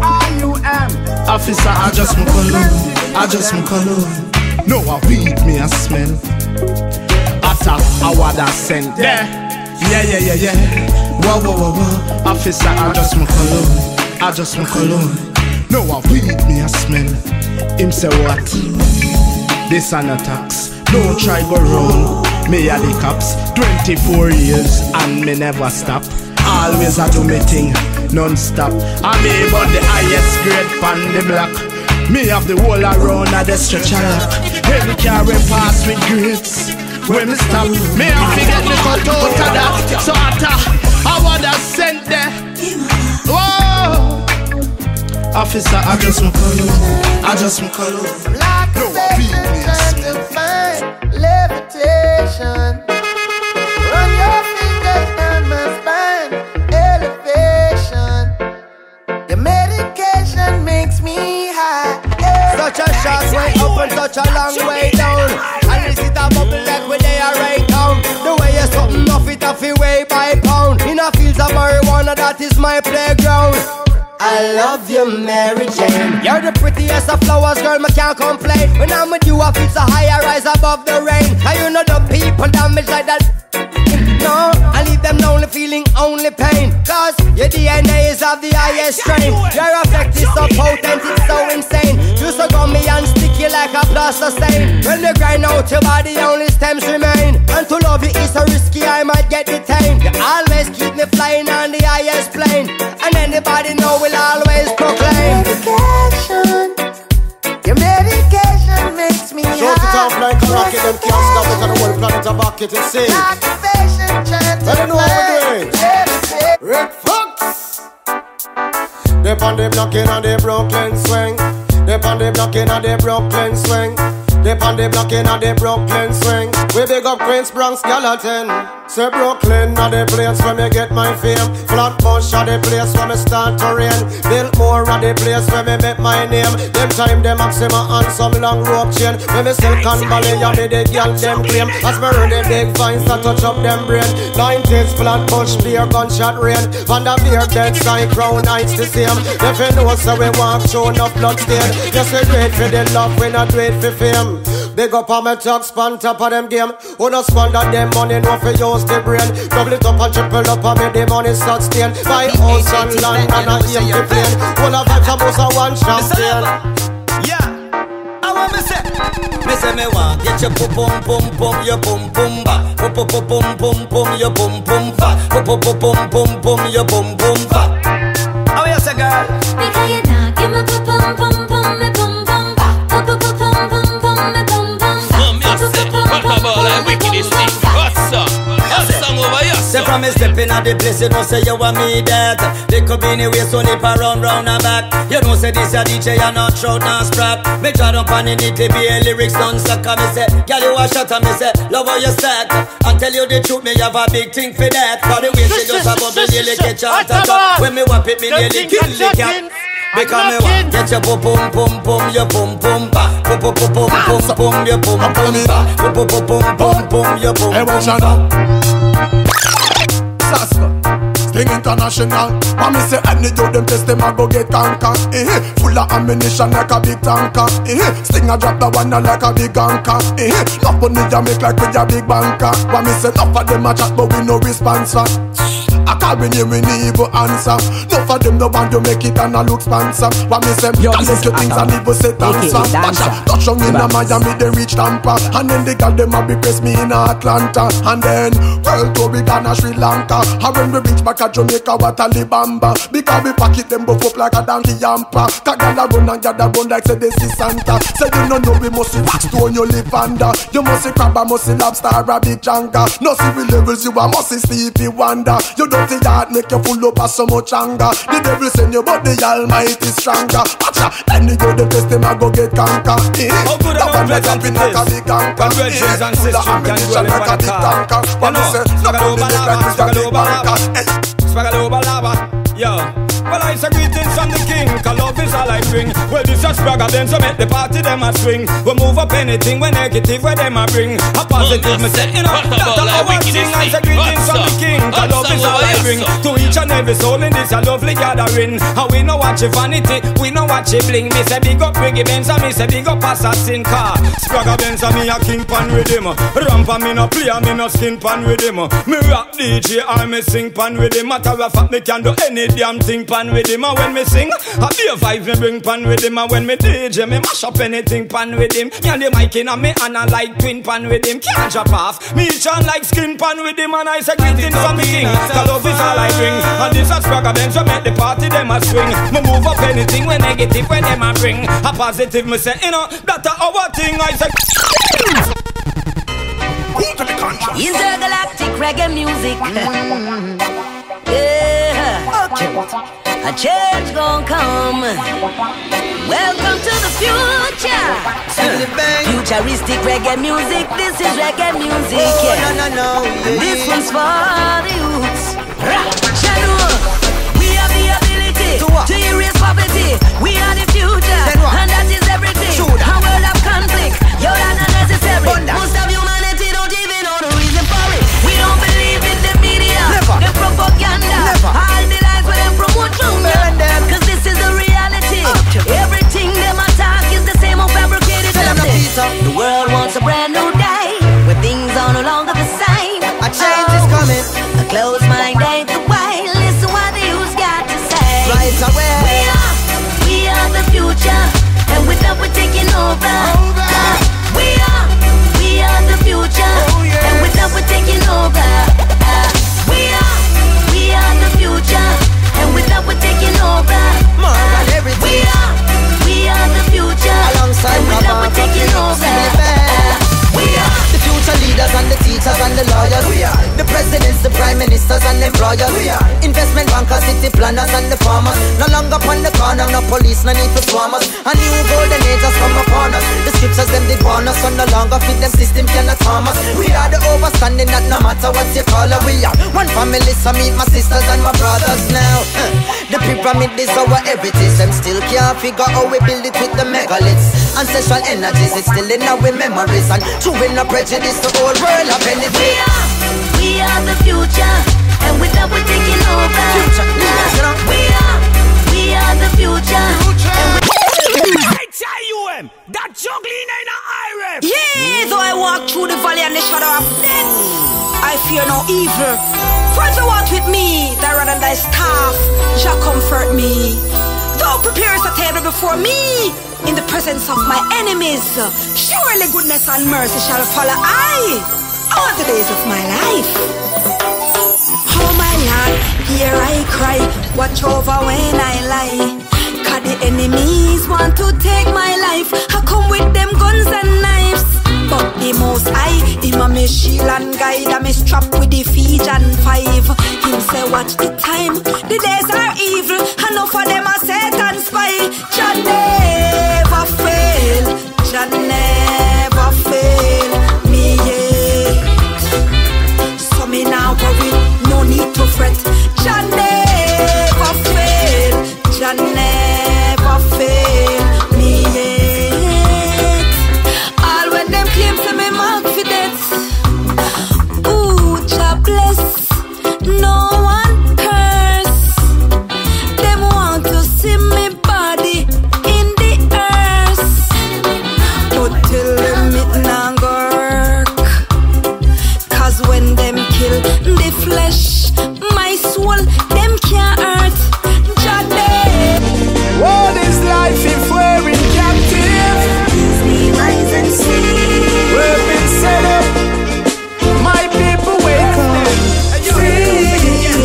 Officer, I just my cologne. I just my cologne. No, I weed me a smell. Atta, I would have sent there. Yeah, yeah, yeah, yeah. Whoa, whoa, whoa, whoa. Officer, I just my cologne. I just my cologne. No, I weed me a smell. Him say what? This an attacks. Don't try go round. Me a the cops, twenty-four years and me never stop. Always I do me thing, non-stop. I me but the highest grade pan the block. Me have the whole around at the stretch a lock. Every car we pass with grades. When me stop, me have to get me cut out of that. So after, I would have sent there. Whoa! Officer, I just me cologne. I just me cologne. No, I beat me a smell. Levitation. Run your fingers down my spine. Elevation. The medication makes me high. Such a short way up and such a long way down. And this is a bubble like when they are right down. The way you're something off it off your way by pound. In a fields of marijuana, that is my playground. I love you, Mary Jane. You're the prettiest of flowers, girl, me can't complain. When I'm with you, I feel so high, I rise above the rain. And you know the people damage like that. No, I leave them lonely, feeling only pain. Cause your D N A is of the highest strain. Your effect is so potent, it's so insane. You so gummy and sticky like a plaster stain. When you grind out your body, only stems remain. And to love you is so risky, I might get detained. You always keep me flying on the highest plane. And anybody know will always proclaim. Medication. Your medication makes me high. Short it off like a rocket, them can't stop it. And the whole planet a bucket, it's safe. Activation chant. I don't know what we're doing. Red Fox. on the block in the Brooklyn swing. They on the block in the Brooklyn swing. They on the block in the Brooklyn swing. We big up Queens, Bronx, Gallatin. Say Brooklyn are the place where me get my fame. Flatbush are the place where me start to reign. Biltmore are the place where me make my name. Them time them Maxima and some long rope chain. When me Silicon Valley and me the girl them claim. As me run the big vines that touch up them brain. Nineties Flatbush beer gunshot rain. Vanderveer dead side Crown Heights the same. If you know so we walk through no blood stain. Yes we do it for the love, we not do it for fame. Big up on my talks, span top of them game. Who no squander them money, no for use the brain. Double it up and triple up on me, the money sustain. Buy house and land and a empty plane. All of vibes are most a one champion. Yeah, I want me say. Me say me want get your pum pum pum pum, your pum pum ba. Pum pum pum pum pum pum, your pum pum ba. Pum pum pum pum pum pum, your pum pum ba. How you say, girl? Because you not give me pum pum pum pum, me pum pum ba. Pum pum pum pum pum pum, me pum. Like wickedest thing. What's up? What's song over here? Say from me stepping at the place, you know say you want me that. They could be anywhere, so nip around, round and back. You know say this a D J and not trout and strap. Me try to pan in it, be a lyrics don't suck. Me say, girl you a shot and me say, love how you stack. And tell you the truth, me have a big thing for that. For the way she just a bubble, nearly catch a heart attack. When me whap it, me nearly kill the cat. Because me want get your pum pum pum pum, your pum pum ba. Pum pum pum pum pum pum, your pum pum ba. Pum pum pum pum pum pum, your pum pum ba. Saska, Sting International. And me say any do them test them a go get conquer. Eh, full of ammunition like a big tanker. Eh, Sting a drop the one like a big anchor. Eh, no money ya make like with a big banker. But me say enough of them a chat but we no response for. I can't be near me evil answer. No for them no want to make it and a look sponsor. What me say, can make your things and evil set answer. Touch on in a Miami, they reach Tampa. And then they got them a be press me in Atlanta. And then world tour we gonna Sri Lanka. And when we reach back at Jamaica, what a libamba. Because we pack it them buff up like a donkey yampa. Kagala run and gather run like say they see Santa. Say you no know we must see wax stone you live under. You must see crab, must see lobster, a big janga. No see we levels, you a must see Stevie Wonder. You don't the yard make you full up of so much anger. The devil send you but the Almighty stronger. Watcha, then you go the best them a go get conquer. How good am I presenting this? Congratulations and sisters can dwell in one car. You know, Spagaloba lava, Spagaloba lava, Spagaloba lava, yo. Well, I say greetings from the king, cause love is all I bring. Well, this a Spragga Benz, so make the party them a swing. We move up anything, we negative, where them a bring. A positive, me say, you know, that's a one thing. I say greetings from the king, cause love is all I bring. To each and every soul in this a lovely gathering. And we no watch your vanity, we no watch your bling. Me say big up Reggae Benz, and me say big up Assassin car. Spragga Benz, and me a king pan with him. Rampa me no play, and me no skin pan with him. Me rock D J, and me sing pan with him. Matter of fact, me can do any damn thing pan with him. And when me sing, I be a vibe me bring pan with him. And when me D J, me mash up anything pan with him. Me and the mic in and me and I like twin pan with him. Can't drop off, me shine like skin pan with him. And I say greetings from the king, cause love is all I bring. And this a Spragga Benz, so make the party them a swing. Me move up anything when negative when them a bring. A positive me say, you know, that's our thing. I say intergalactic reggae music. Mm. Yeah, okay. A change gon' come. Welcome to the future. Futuristic reggae music. This is reggae music. Oh, yeah. no, no, no, yeah. And this one's for the youths. We have the ability to, to erase poverty. We are the future, and that is everything. A world of conflict, you're unnecessary. Most of humanity don't even know the reason for it. We don't believe in the media, Never. the propaganda, Never. all the lies where them promote through them. Cause this is the reality. Okay. Everything them attack is the same old fabricated something. The world wants a brand new day, where things are no longer the same. A change oh. is coming. A closed mind ain't the way. Listen what the youth's got to say. Right away. We are, we are the future, and with that we're taking over. over. Uh, we are, we are the future, oh, yes. and with that we're taking over. Uh, we are, we are the future, and with that we're taking over. More than everything. We are, we are the future, alongside and with that we're taking over. Uh, we are the future leaders and the teachers and the lawyers. We are the presidents, the prime ministers and employers. We are investment bankers, city planners and the farmers. No longer upon the police, no need to swarm us. A new golden age has come upon us. The scriptures them they warn us, so no longer fit them system cannot harm us. We are the overstanding that no matter what you call us, we are one family, so meet my sisters and my brothers now. The pyramid is our heritage, them still can't figure how we build it with the megaliths. Ancestral energies, it's still in our memories, and true in no prejudice, the whole world of benefit. We are, we are the future, and with that we're taking over. Future, yeah. We are, we are the future. I tell you, um, that juggling ain't a iron. Yeah, though I walk through the valley and the shadow of death, I fear no evil. Friends who walk with me, thy rod and thy staff shall comfort me. Thou preparest a table before me in the presence of my enemies. Surely goodness and mercy shall follow I all the days of my life. Oh my Lord, here I cry, watch over when I lie. Cause the enemies want to take my life. I come with them guns and knives, but the most high, him a me shield and guide. I'm strapped with the Ephesians five. Him say watch the time, the days are evil, enough of them are Satan spy. Jah never fail, Jah never fail me yet. So me now worry, no need to fret. Jah never fail, Jah never fail me yet. All when them claim to me mark for death. Ooh, Jah bless, no one curse. Them want to see me body in the earth, but till them it not go work. Cause when them kill the flesh, my soul, them can't hurt. Jah dead. What is life if we're in captive? We rise and see. We've been set up. My people wake up. Free,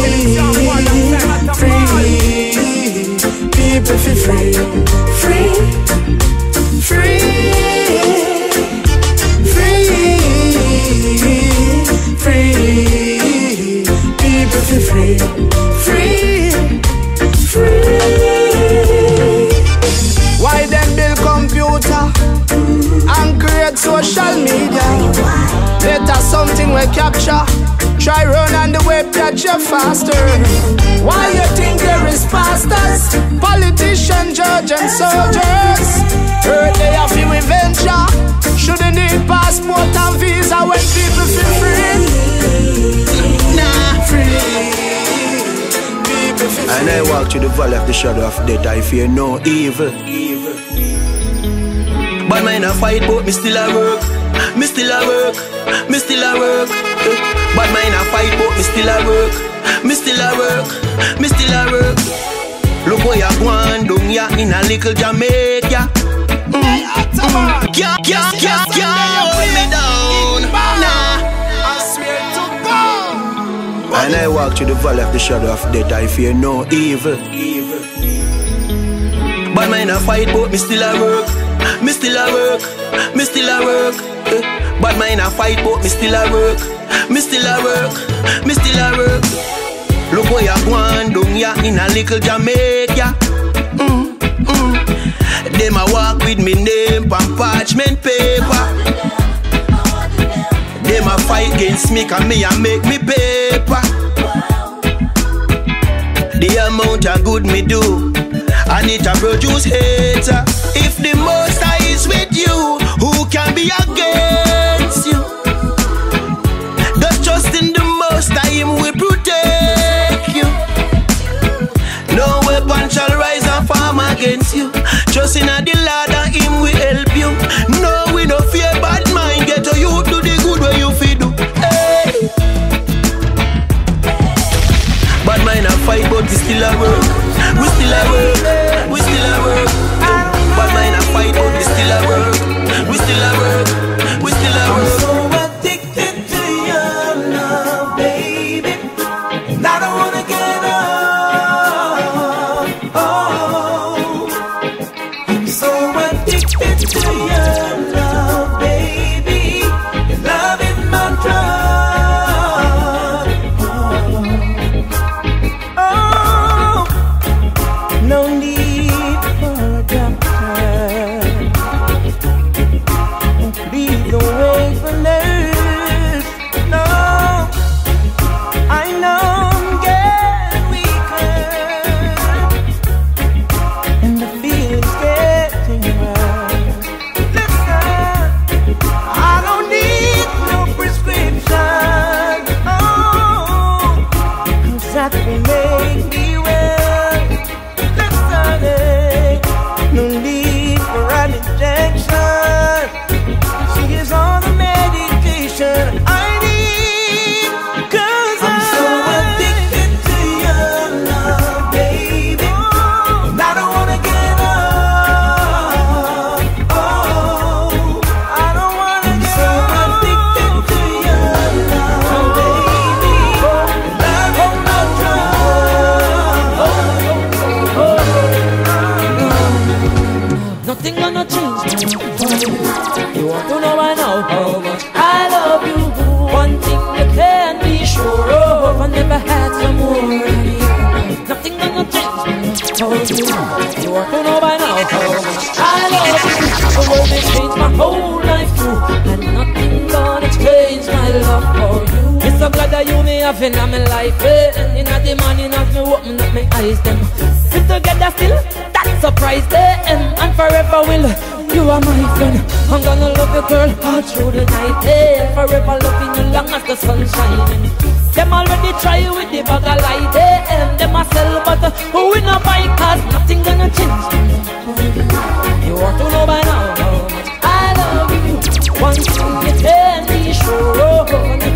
free, people feel free, free, free, free, free, people feel free, free, free. Why them build computer and create social media? Better something we capture. Try run on the web, catch you faster. Why you think there is pastors, politicians, judge and soldiers? Earth they have to venture. Shouldn't need passport and visa when people feel free. Nah, free. And I walk through the valley of the shadow of death, I fear no evil. But mine a fight, but me still a work. Me still a work. Me still a work. But mine a fight, but me still a work. Me still a work. Me still a work. Look where you going down ya in a little Jamaica. Mm, mm. Yeah, yeah, yeah, yeah, hold me down. Nah. And I walk through the valley of the shadow of death, I fear no evil. But mine a fight, but me still a work. Me still a work. Me still a work. But mine a fight, but me still a work. Me still a work. Me still a work. Look where you going down ya in a little Jamaica. Mm, mm. Them a walk with me name on parchment paper. Them a fight against me, cause me a make me paper. The amount of good me do, and it a produce hater. If the Most High is with you, who can be against you? Just trust in the Most High, Him will protect you. No weapon shall rise and form against you. Trust in the Lord and Him will help you. No, we no fear bad mind. Get to you do the good way you feel do. Hey. Bad mind a fight, but we still a work. We still a work. We still a work. Bad mind a fight, but we still a work. We still a work. We still a work. I'm so addicted to your love, baby, and I don't wanna get up. Oh, I'm so addicted to your love, baby. Your love is my drug. Oh, oh, no need nothing gonna change. You want to know by now how much I love you. One thing you can be sure of, I never had some more. Nothing gonna change for you. You want to know by now how much I love you. The world may change my whole life too, and nothing gonna change my love for you. I'm so glad that you me have in my life, eh? And in the morning as me open up my eyes, them we together still, that surprise them, and forever will. You are my friend, I'm gonna love you girl all through the night, eh? Forever loving you long as the sun shining. Them already try with the bag of light, eh? And them a sell but uh, we no buy cause nothing gonna change. You want to know by now how much I love you. One thing you can be sure of,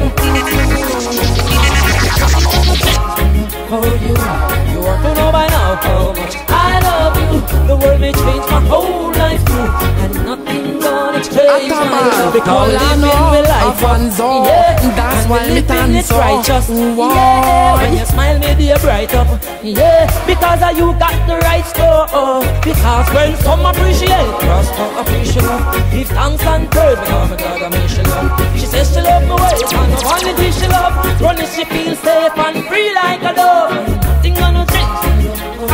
for you. You want to know by now how much I love you. The world may change my whole life too, and nothing gonna change my love. Because living my life up, yeah, that's why me dance righteous. Yeah, when you smile me day bright up. Yeah, because of you got the right score. Because when some appreciate, Rasta appreciate. Give thanks and praise because my God I mean she love. She says she love my ways and the only thing she love. Run if she feels safe and free like a dove. Nothing gonna change.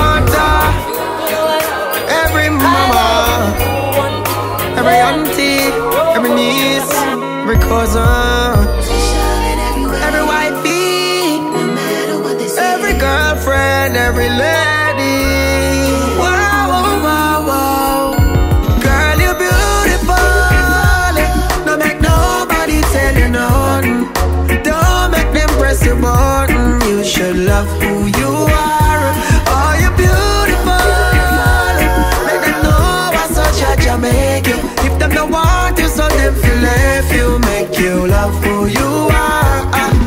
Every mama, every auntie, every niece, every cousin, every wifey, every girlfriend, every lady. Wow, wow, wow, wow. Girl, you're beautiful. Don't make nobody tell you nothing. Don't make them press your button. You should love who you are. Oh, you're beautiful. Make them know I'm such a Jah make you. If them don't want you, so them feel left you. Make you love who you are.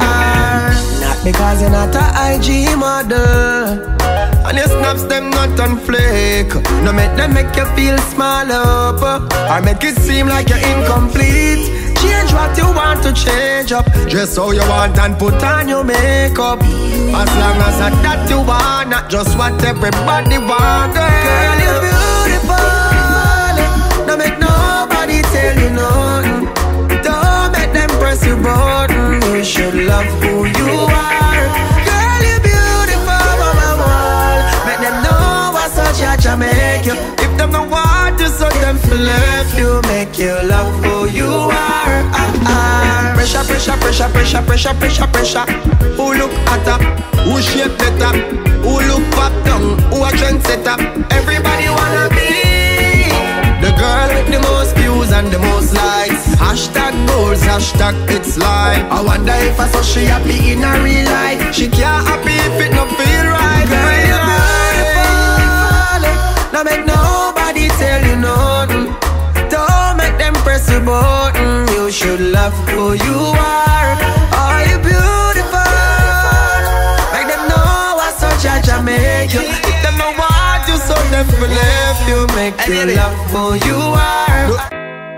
Not because you're not a I G model, and your snaps them not on flake. No make them make you feel small up, or make it seem like you're incomplete. Change what you want to change up. Dress how you want and put on your makeup. As long as that, that you want, not just what everybody want. Girl, girl you're beautiful. Don't make nobody tell you nothing. Don't make them press your button. You should love who you are. Girl, you're beautiful. Make them know what such a Jah make you. If them don't want you, so them feel left you. Make you love who you are. Ah, ah. Pressure, pressure, pressure, pressure, pressure, pressure, pressure. Who look hotter? Who shape better? Who look pop down? Who a trendsetter? Everybody wanna be the girl with the most views and the most likes. Hashtag goals, hashtag it's life. I wonder if I saw she happy in her real life. She can't happy if it no feel right. Girl, you're beautiful. Now make nobody tell you nothing. Don't make them press the button. You should love who you are. Oh, you're beautiful. Make them know what such a Jah make you. If them don't want you, so them will left you. Make you love who you are.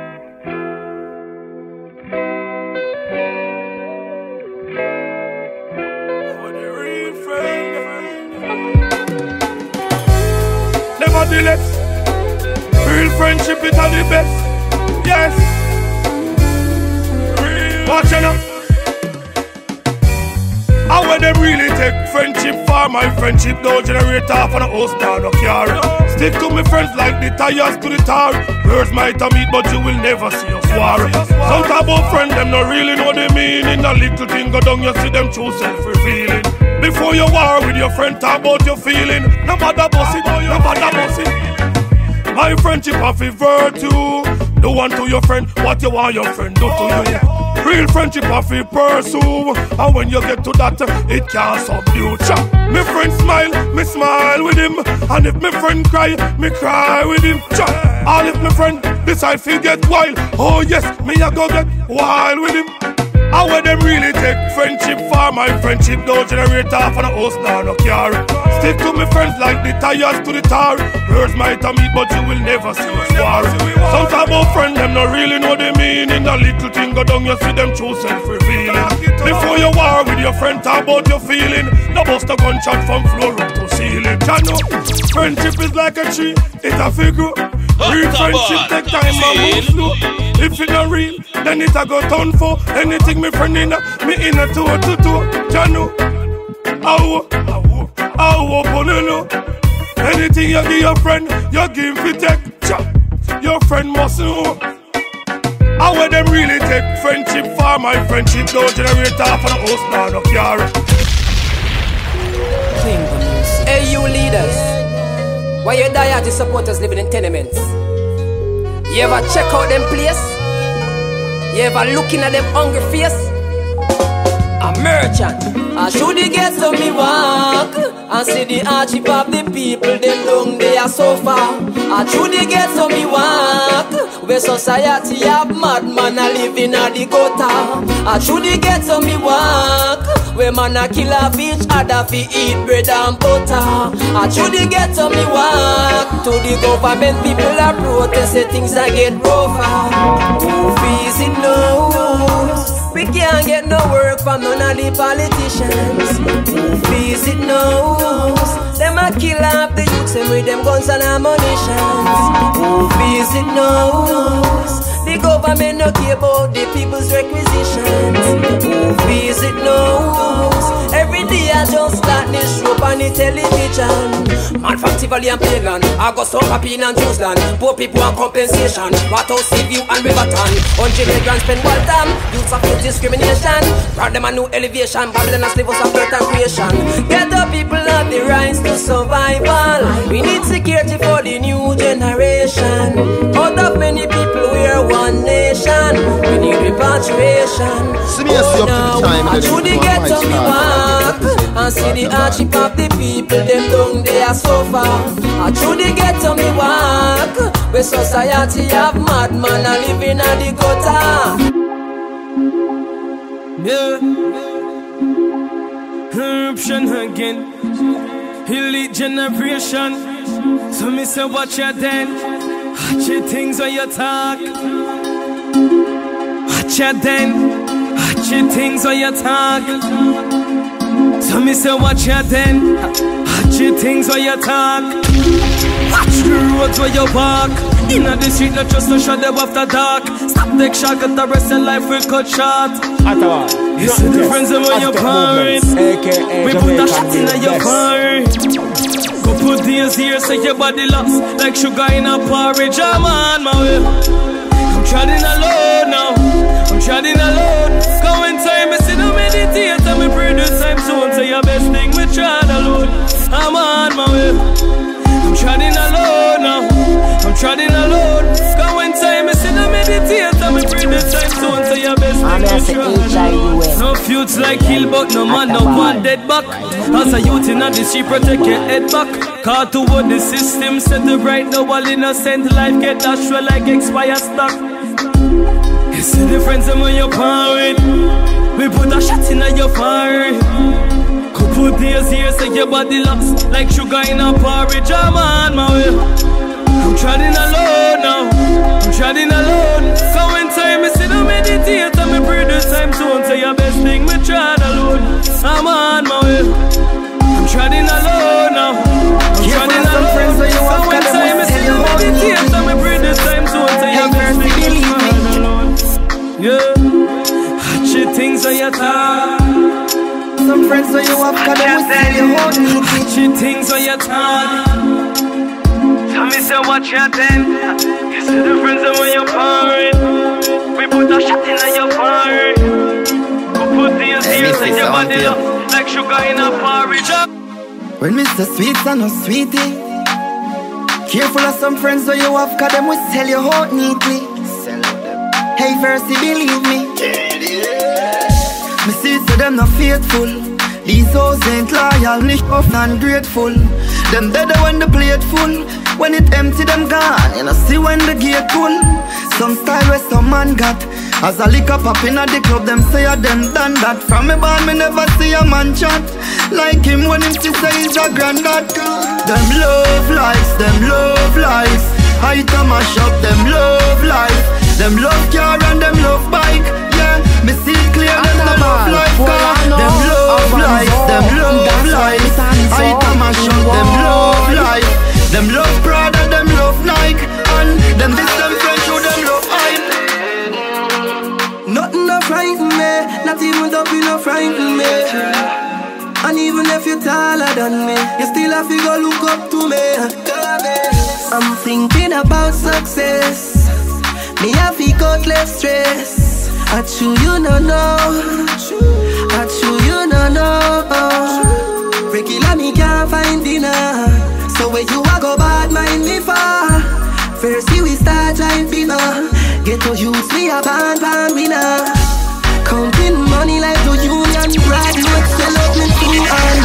Nevertheless, real friendship is the best. Yes. Real. Watch out now. How would them really take friendship far? My friendship don't generate off on a host down a car. Stick to me friends like the tires to the tar. Words might a meet but you will never see us war. Some talk about friend them not really know the meaning. A little thing go down you see them true self-revealing. Before you war with your friend talk about your feeling. No matter boss it, no matter boss it. My friendship have a virtue. Do unto your friend what you want your friend do to you. Real friendship have a pursue. And when you get to that, it can't subdue. Me friend smile, me smile with him. And if me friend cry, me cry with him. All if me friend decide to get wild, oh yes, me a go get wild with him. How would them really take friendship far? My friendship don't generate off on a host down no car. Stick to me friends like the tires to the tar. Words might a meet but you will never see us war. Some talk about friend them not really know the meaning. A little thing go down you see them true self-revealing. Before you war with your friend talk about your feeling. No bust a gunshot from floor up to ceiling. You know, friendship is like a tree, it a figure. Real friendship take time and move slow. If it not real, then it a go turn for. Anything me friend in a, me in a two to two. Jano, awo, awo, awo, poneno. Anything you give your friend, you give fi take. Your friend must know. How would them really take friendship for? My friendship don't generate off of the house down of your. Hey you leaders, why you die the supporters living in tenements? You ever check out them place? You ever looking at them hungry face? A merchant, I should get some me walk and see the hardship of the people. Them long they are so far. I should get some me walk where society have madman a living at the gutter. I should get some me walk where man a kill off each other fi eat bread and butter. I should get some me walk to the government people a protest say things a get rougher. Who feels it knows? We can't get no work from none of the politicians. Who feels it knows? Them a kill off the youths and with them guns and ammunitions. Who feels it knows? The government no care about the people's requisitions. Who feels it knows? Every day I just start this show on the television. Man from Tivoli and Pagan, I got some happy in and Jerusalem. Poor people on compensation. What else Sea View and Riverton? Hundred grand spend one time. Youths of face discrimination. Brought them a new elevation. Babylon a slave us of birth and creation. Get the people have the rights to survival. We need security for the new generation. Out of many people we are one nation. We need repatriation. See me oh, now, I should get to me walk and see the hardship of the people. Them down they are so far. I should get to me walk where society have madman a living at the gutter. Yeah, corruption again, elite generation. So me say watch your then, watch your things when you talk. Watch your then, watch your things when you talk. So me say watch your then, watch your things when you talk. Watch the roads where you walk. Inna the street, not just to shut them after dark. Stop take shot, cause the rest of life will cut short. You see the friends of when you're parent. We put a shot in your parent. Go put these here, so your body lost like sugar in a porridge. I'm on my way. I'm treading alone now. I'm treading alone. Go in time, I sit and meditate, and we pray this time soon. Say your best thing, we tread alone. I'm on my way. I'm treading alone now. I'm treading alone. Go in time, I sit and meditate, and we pray this time soon. Say your best thing, we tread alone. No feuds like kill, but no man, no one dead back. As a youth in the street, protect your head back. Car toward the system, set the right, no all innocent life get dashed well like expired stock. You see the friends and when you're parent, we put a shot in your fire. Couple days here, so your body lost like sugar in a porridge. I'm on my way. I'm treading alone now. I'm treading alone. So in time, I sit and meditate, and me pray this time soon. Say your best thing, me tread alone. I'm on my way. I'm treading alone now. I'm treading alone. So in time, I sit and meditate, and me pray this time soon. Say your best thing, me tread alone. Yeah, watch your things on your tongue. Some friends so you have got them with you hold me. Watch your things on your tongue. Tell me say watch your then. You see the friends and when you're parent, we put a shot in your fire. We put these ears in your body up like sugar in a porridge. When Mister Sweets and no sweetie, careful of some friends so you have got them will sell you out neatly. Hey, Versi, believe me. Me see so them not faithful. These hoes ain't loyal, nicht oft ungrateful. Them better when the plate full. When it empty, them gone. You know see when the gate pull. Some style where some man got. As a liquor pop in at the club, them say a them done that. From me born, me never see a man chat like him when him see say he's a granddad. Them love lives, them love lives. I come a shop, them love life. Them love car and them love bike. Yeah, me see it clear, them no love life car. Them love life, them love life. I come a shop, them love life. Them love Prada, them love Nike. And success, me have to cut less stress. I chew you no know, I chew you no know. Regular me can't find dinner, so where you a go bad mind me for? First you we start like dinner, get to use me a pan pan winner. Counting money like the union, graduate sell up me food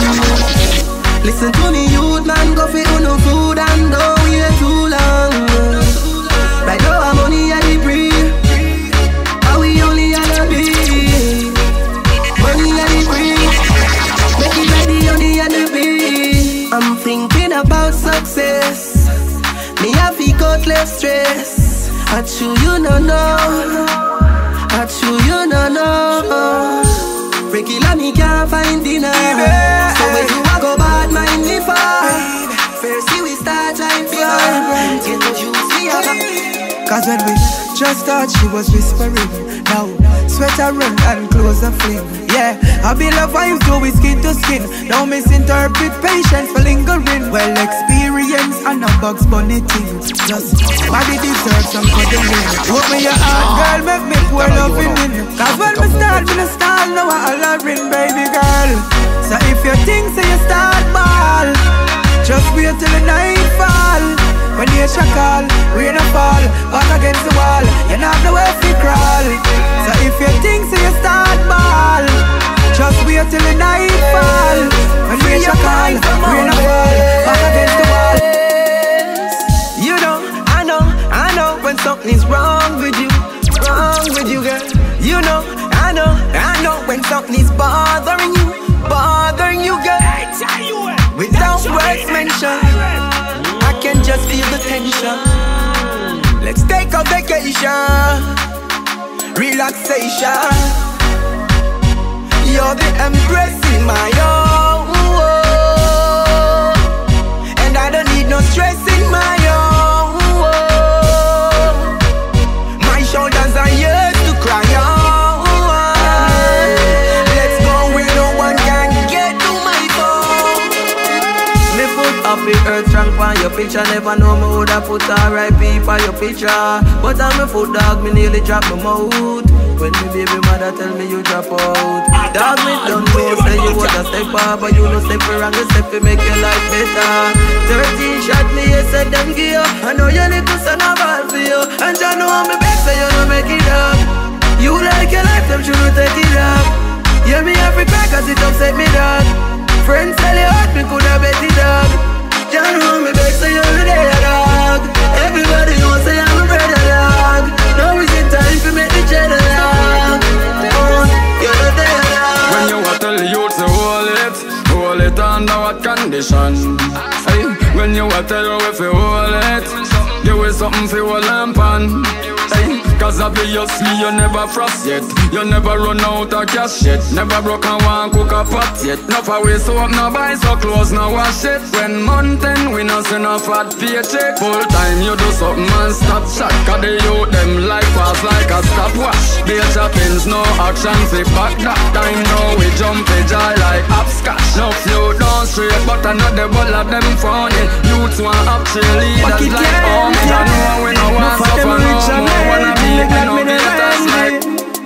and listen to me youth man, go for no food and don't wait too long. Right now I'm money I dey breathe, and we only had a bit. Money I dey breathe, make it like the only had a bit. I'm thinking about success, me have to cut less stress. I chew you no know, I chew you no know. Regular me can't find dinner, so when you a go bad mind me for? First you we start trying to get to use me up. Cause when we just thought she was whispering, now sweater run and clothes a fling. Yeah, I be love vibes do we skin to skin. Now misinterpret patience for lingering. Well experience and no Bugs Bunny thing. Just body deserves some cuddling. Put me your heart, girl, make me pour loving in. Cause when we start, we start, now I hollering, baby girl. So if you think say you start ball, just wait till the night fall. When you call, rain a fall, back against the wall, you not know where to crawl. So if you think so you start ball, just wait till the night fall. When you call, rain a fall, back against the wall. You know, I know, I know when something's wrong with you, wrong with you, girl. You know, I know, I know when something's bothering you, bothering you, girl. Without words mentioned, I can just feel the tension. Let's take a vacation, relaxation. You're the empress in my own world, and I don't need no stress in my own world. My shoulders are yours to cry on. Let's go where no one can get to my phone. Me put up the earth strong for your picture. Never know me woulda put R I P for your picture. But I'm a foot dog, me nearly drop my mouth when me baby mother tell me you drop out. Dog, me don't know say you woulda step up, but you no step around the step to make your life better. Thirteen shot me, you said them give you. I know your little son a ball for you, and you know me beg say you no make it up. You like your life, them should take it up. Yeah, me have to cry cause it upset me, dog. Friends tell you hurt, me coulda bet it up. You know me beg say you're there, dog. Everybody knows say I'm a brother, dog. Now is the time to make the cheddar, dog. Oh, you're there, dog. When you want to tell the youth to hold it, hold it under what condition? Hey, when you want to tell you if you hold it, give it something for your lamp on. Hey, cause obviously you never frost yet. You never run out of cash yet. Never broke and one cook a pot yet. No for waste up, no buy so clothes, no wash it. When month end, we no send a fat paycheck. Full time you do something and stop shot. Cause the youth them life pass like a stopwatch. Beer choppings, no action, say back that time. Now we jump a jar like hopscotch. No few don't straight, but another ball of them funny. Youths want up cheerleaders like home. I know we no want suffer no more. Wanna be me no haters like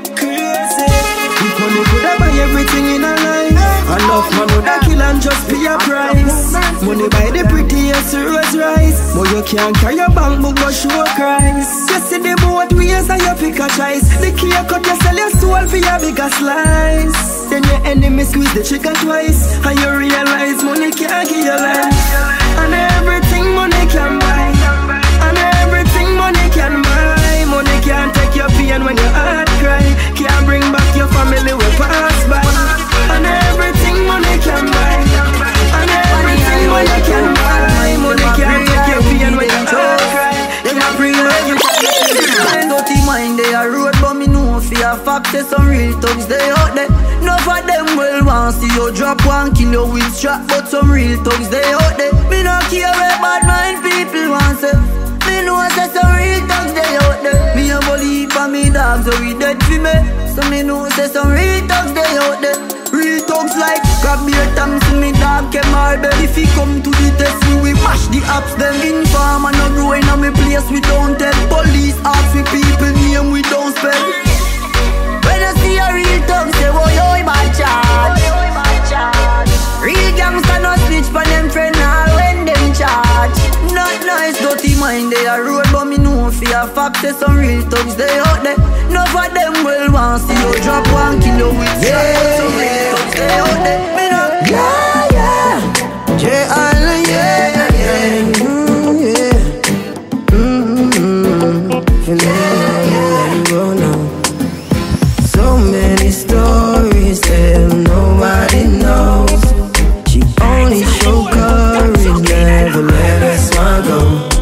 crazy. If money coulda buy everything in a life, enough man woulda kill and just pay a price. Money buy the prettiest rose rice, but you can't carry your bank book but show Christ. You see the boat ways and you pick a choice. The cake cut you sell your soul for your bigger slice. Then your enemy squeeze the trigger twice, and you realize money can't give you life. And everything money can buy, and everything money can buy. Money can't take your pain when your heart cry. Can't bring back your family we pass by. And everything money can buy, and everything money can buy. Money can't take your pain when your heart cry. Can't bring back your family. Dirty mind they a road, but me know fear fact say some real thugs they out there. None of them will want see you drop one kilo with strap, but some real thugs they out there. Me no care where bad mind people want say. Me know say some real thugs they out there. Me a believe for me dogs so we dead for me. So me know say some real thugs they out there. Real thugs like grab your thumbs to me dog. dog came all baby. If he come to the test, we will mash the apps. Them inform and not growing on me place. We don't tell police ask we people name we don't spell. When I see a real tongue say oh yo my charge. Real gangsta no snitch for them friend all when them charge. Not nice dirty mind they a road but me know for a fact say some real thugs they out there. None of them will want see you drop one kilo with yeah. Some real thugs they out there. Me know yeah yeah J-Island yeah yeah mm, yeah mm-hmm. From there let it go now. So many stories that nobody knows. She only showed courage, never let her smile go.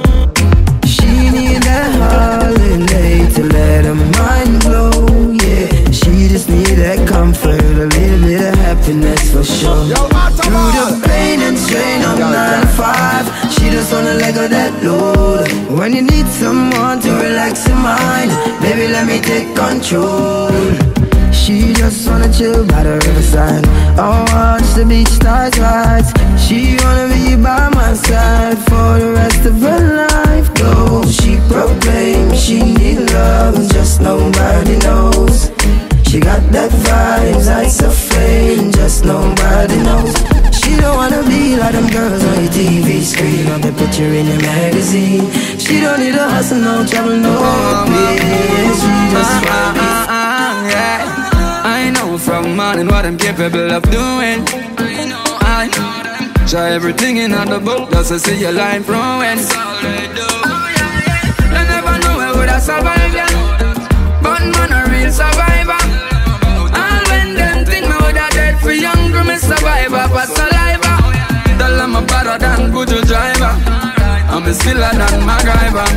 She need that holiday to let her mind blow. Yeah, she just need that comfort, a little bit of happiness for sure. Through the pain and strain of nine to five, she just wanna let go that load. When you need someone to relax your mind, baby let me take control. She just wanna chill by the riverside, oh watch the beach stars rise. She wanna be by my side for the rest of her life. Though she proclaims she need love, just nobody knows. She got that vibes, lights of flame, just nobody knows. She don't wanna be like them girls on your T V screen or the picture in your magazine. She don't need a hustle, no trouble, no yeah, she just wanna be yeah. I know from morning what I'm capable of doing. I know, I know them. Try everything in the book just to see your line throwing. That's all they do. Oh, yeah, yeah. They never know I would have survived, yeah. But man, a real survivor. All when them think me would have dead for younger, me survivor for saliva. Tell them I'm better than Buju driver. I'm skiller than MacGyver.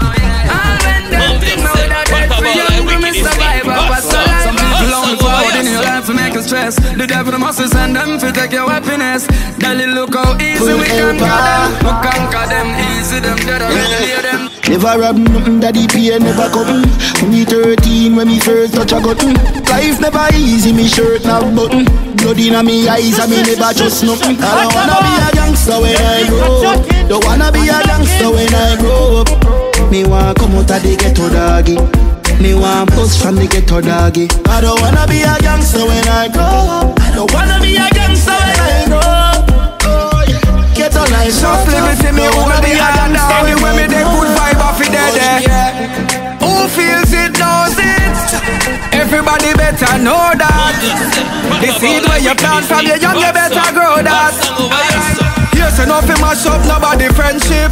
All when them think me would have dead for younger, me survivor for saliva. Long forward in your life to make you stress. The devil must send them to take your happiness. Daddy, look how easy we conquer them. We conquer them easy, them dead already them. Never rob nothing, daddy pay never come. When me thirteen, when me first touch a button. Life never easy, me shirt not button. Blood in me eyes, and me never trust nothing. I don't wanna be a gangster when I grow up. Don't wanna be a gangster when I grow up. Me want come out of the ghetto doggy. Me want bust from the ghetto doggy. I don't wanna be a gangster when I grow up. I don't wanna be a gangster when I grow up. Oh, yeah. Ghetto life, just live it in me, who will be a gangster. Anyway, me the good vibe off it there. Who feels it knows it. Everybody better know that. The seed where you plant from your young, you better grow that. Yes, enough in mash up nobody friendship.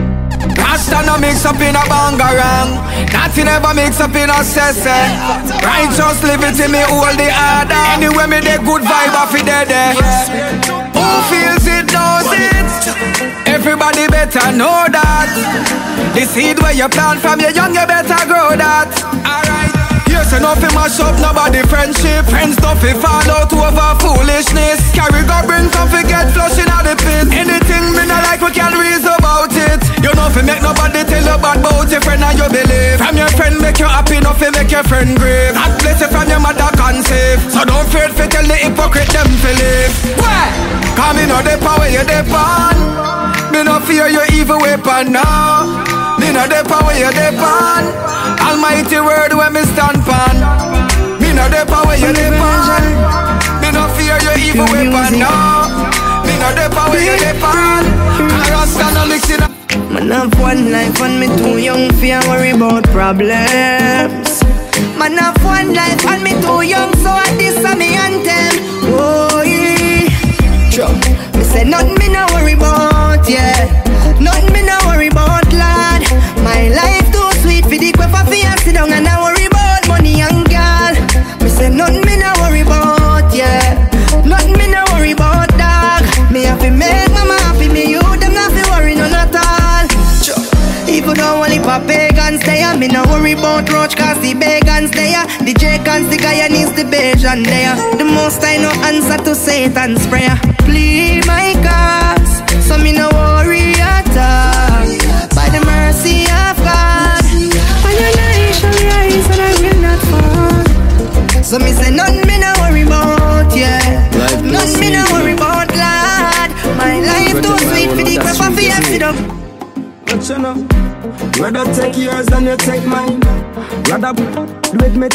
Rasta no mix up in a bangarang. Nothing ever mix up in a sese. Righteous liberty me hold the order. Anyway me the good vibe off it there. Who feels it knows it. Everybody better know that. The seed where you plant from your young, you better grow that. Alright. Yes, enough in mash up nobody friendship. Friends don't fi fall out over foolishness. Carry go bring some fi get flush in the pit. Anything me not like we can reason about it. You know fi make nobody tell you bad about your friend and you believe. From your friend make you happy, enough fi make your friend grave. Not bless you from your mother can save. So don't fear fi tell the hypocrite them fi live. Why? Cause me know the power you depend. Me no fear your evil weapon now. Me know the power you depend. Almighty word when me stand pan. Me know the power you depend. Me no fear your evil weapon now. Me know the power you depend. I don't stand no mixing up. Man have one life and me too young for worry about problems. Man have one life and me too young, so I this a me anthem. Oh yeah, sure. Me say nothing me no worry about, yeah. Nothing me no worry about, lad. My life too sweet for the quiff of fear. Sit down and I worry about money and girl. Me say nothing me no worry about, yeah. Nothing me no worry about, dog. Me have to make mama happy, me you them not fi worry none at all. Sure. Even though only for pagans there, me no worry about roach cause the pagans there. The Jacans, the Guyanese, the Bajan there. The most I know answer to Satan's prayer. Plead my cause, so me no worry at all. By the mercy of God, and your light shall rise and I will not fall. So me say nothing me no worry about, yeah. Nothing me no worry about, lad. much, you know. Rather take yours than you take mine. Rather with me.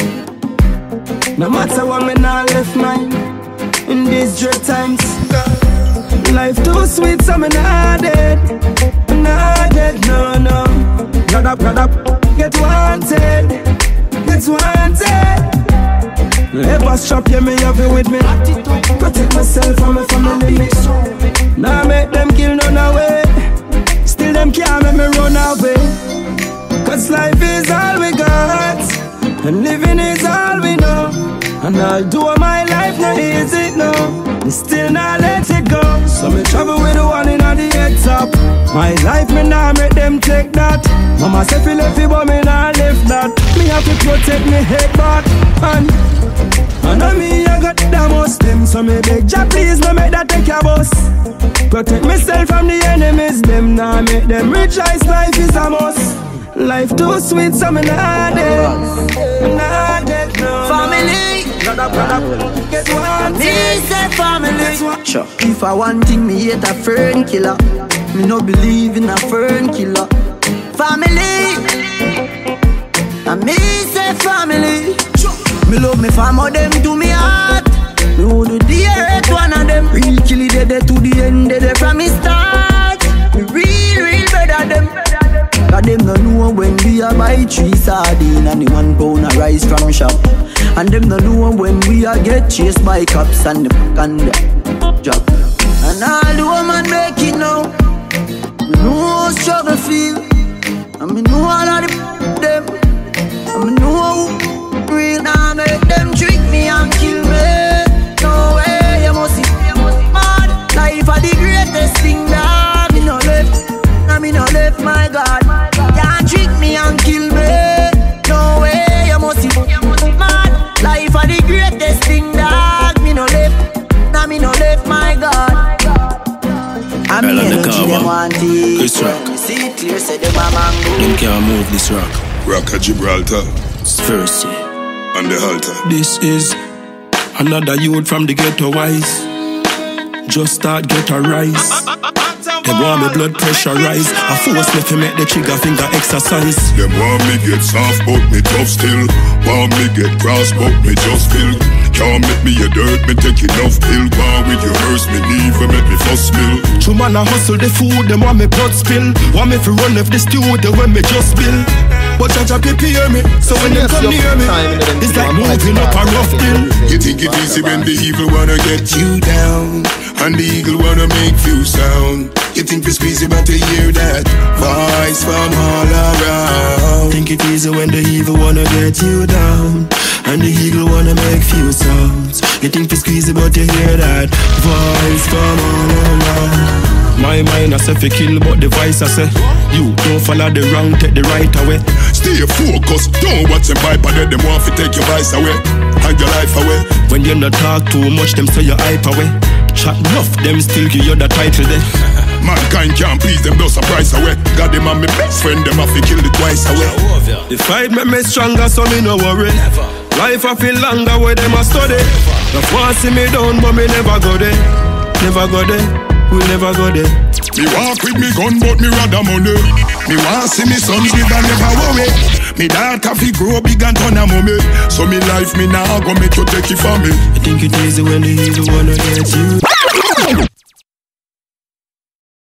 No matter what, me not left mine. In these dread times, life too sweet, so me not dead. Not dead, no, no. Rather, rather get wanted. Get wanted. Ever strap you, me have it with me. Protect myself from my family. Now make them kill none away. Still them can't make me run away. Cause life is all we got, and living is all we know. And I'll do my life not easy, no. Me still not let it go. So me travel with the one in on the head top. My life me nah make them take that. Mama say feel left it but me nah left that. Me have to protect me head back. And I know me I got the most them. So me beg Jah please no make that take your boss. Protect myself from the enemies them. Nah make them rejoice, life is a must. Life too sweet so me nah dead. Nah dead no. Family get one me say family. Sure. If I want thing, me hate a fern killer. Me no believe in a fern killer. Family, and me say family. Sure. Me love me family, them to me heart. Me would do the earth one of them. Real kill it dead to the end, dead from me start. Me real, real better them. Cause them no know when we a buy three sardine and the one pound a rice from shop. And them no know when we a get chased by cops and the fuck and the job. And all the woman make it now. Me know how struggle feel. And me know all of the them. And me know who real. Now make them trick me and kill me. No way, you must see, you must see mad. Life are the greatest thing that me no left. Now me no left, my God. Can't trick me and kill me. No way, you must see, you must see mad. Life are the greatest thing that me no left. Now me no left, my God. I'm Well, here to them undercover. want it. Chris Rock. See it clear, say them a mango. Them can't move this rock. Rock at Gibraltar. First, on the halter. This is another youth from the ghetto wise. Just start get a rise. They want me blood pressure rise. I force me to make the trigger finger exercise. Them want me get soft but me tough still. Want me get cross but me just feel. Can't make me a dirt, me take enough pill. Gone with your hearse, me never make me fuss spill. True man I hustle the food, them want me blood spill. Want me to run off the studio when me just spill. But Jaja prepare me, so when they come near me, it's like moving up a rough hill. You think it easy when the evil wanna get you down, and the eagle wanna make you sound. You think it's squeezy but to hear that voice from all around. Think it easy when the evil wanna get you down, and the eagle wanna make few sounds. You think it's squeezy but you hear that voice from all around. My mind I say fi kill but the voice I say you don't follow the wrong, take the right away. Stay focused, don't watch them vibe and them want to take your voice away and your life away. When you not talk too much, them say you hype away. Chat enough, them still give you the title there. Mankind can't please them, those surprise away. Got them and my best friend, them have to kill it twice away. The fight make me stronger, so me no worry. Life I feel longer where them a study. The want see me down, but me never go there. Never go there, we never go there. Me walk with me gun, but me rather money. Me want see me sons big and never worry. Me daughter fi grow big and turn a mommy. So me life me now go make you take it from me. I think it easy when the evil wanna get you.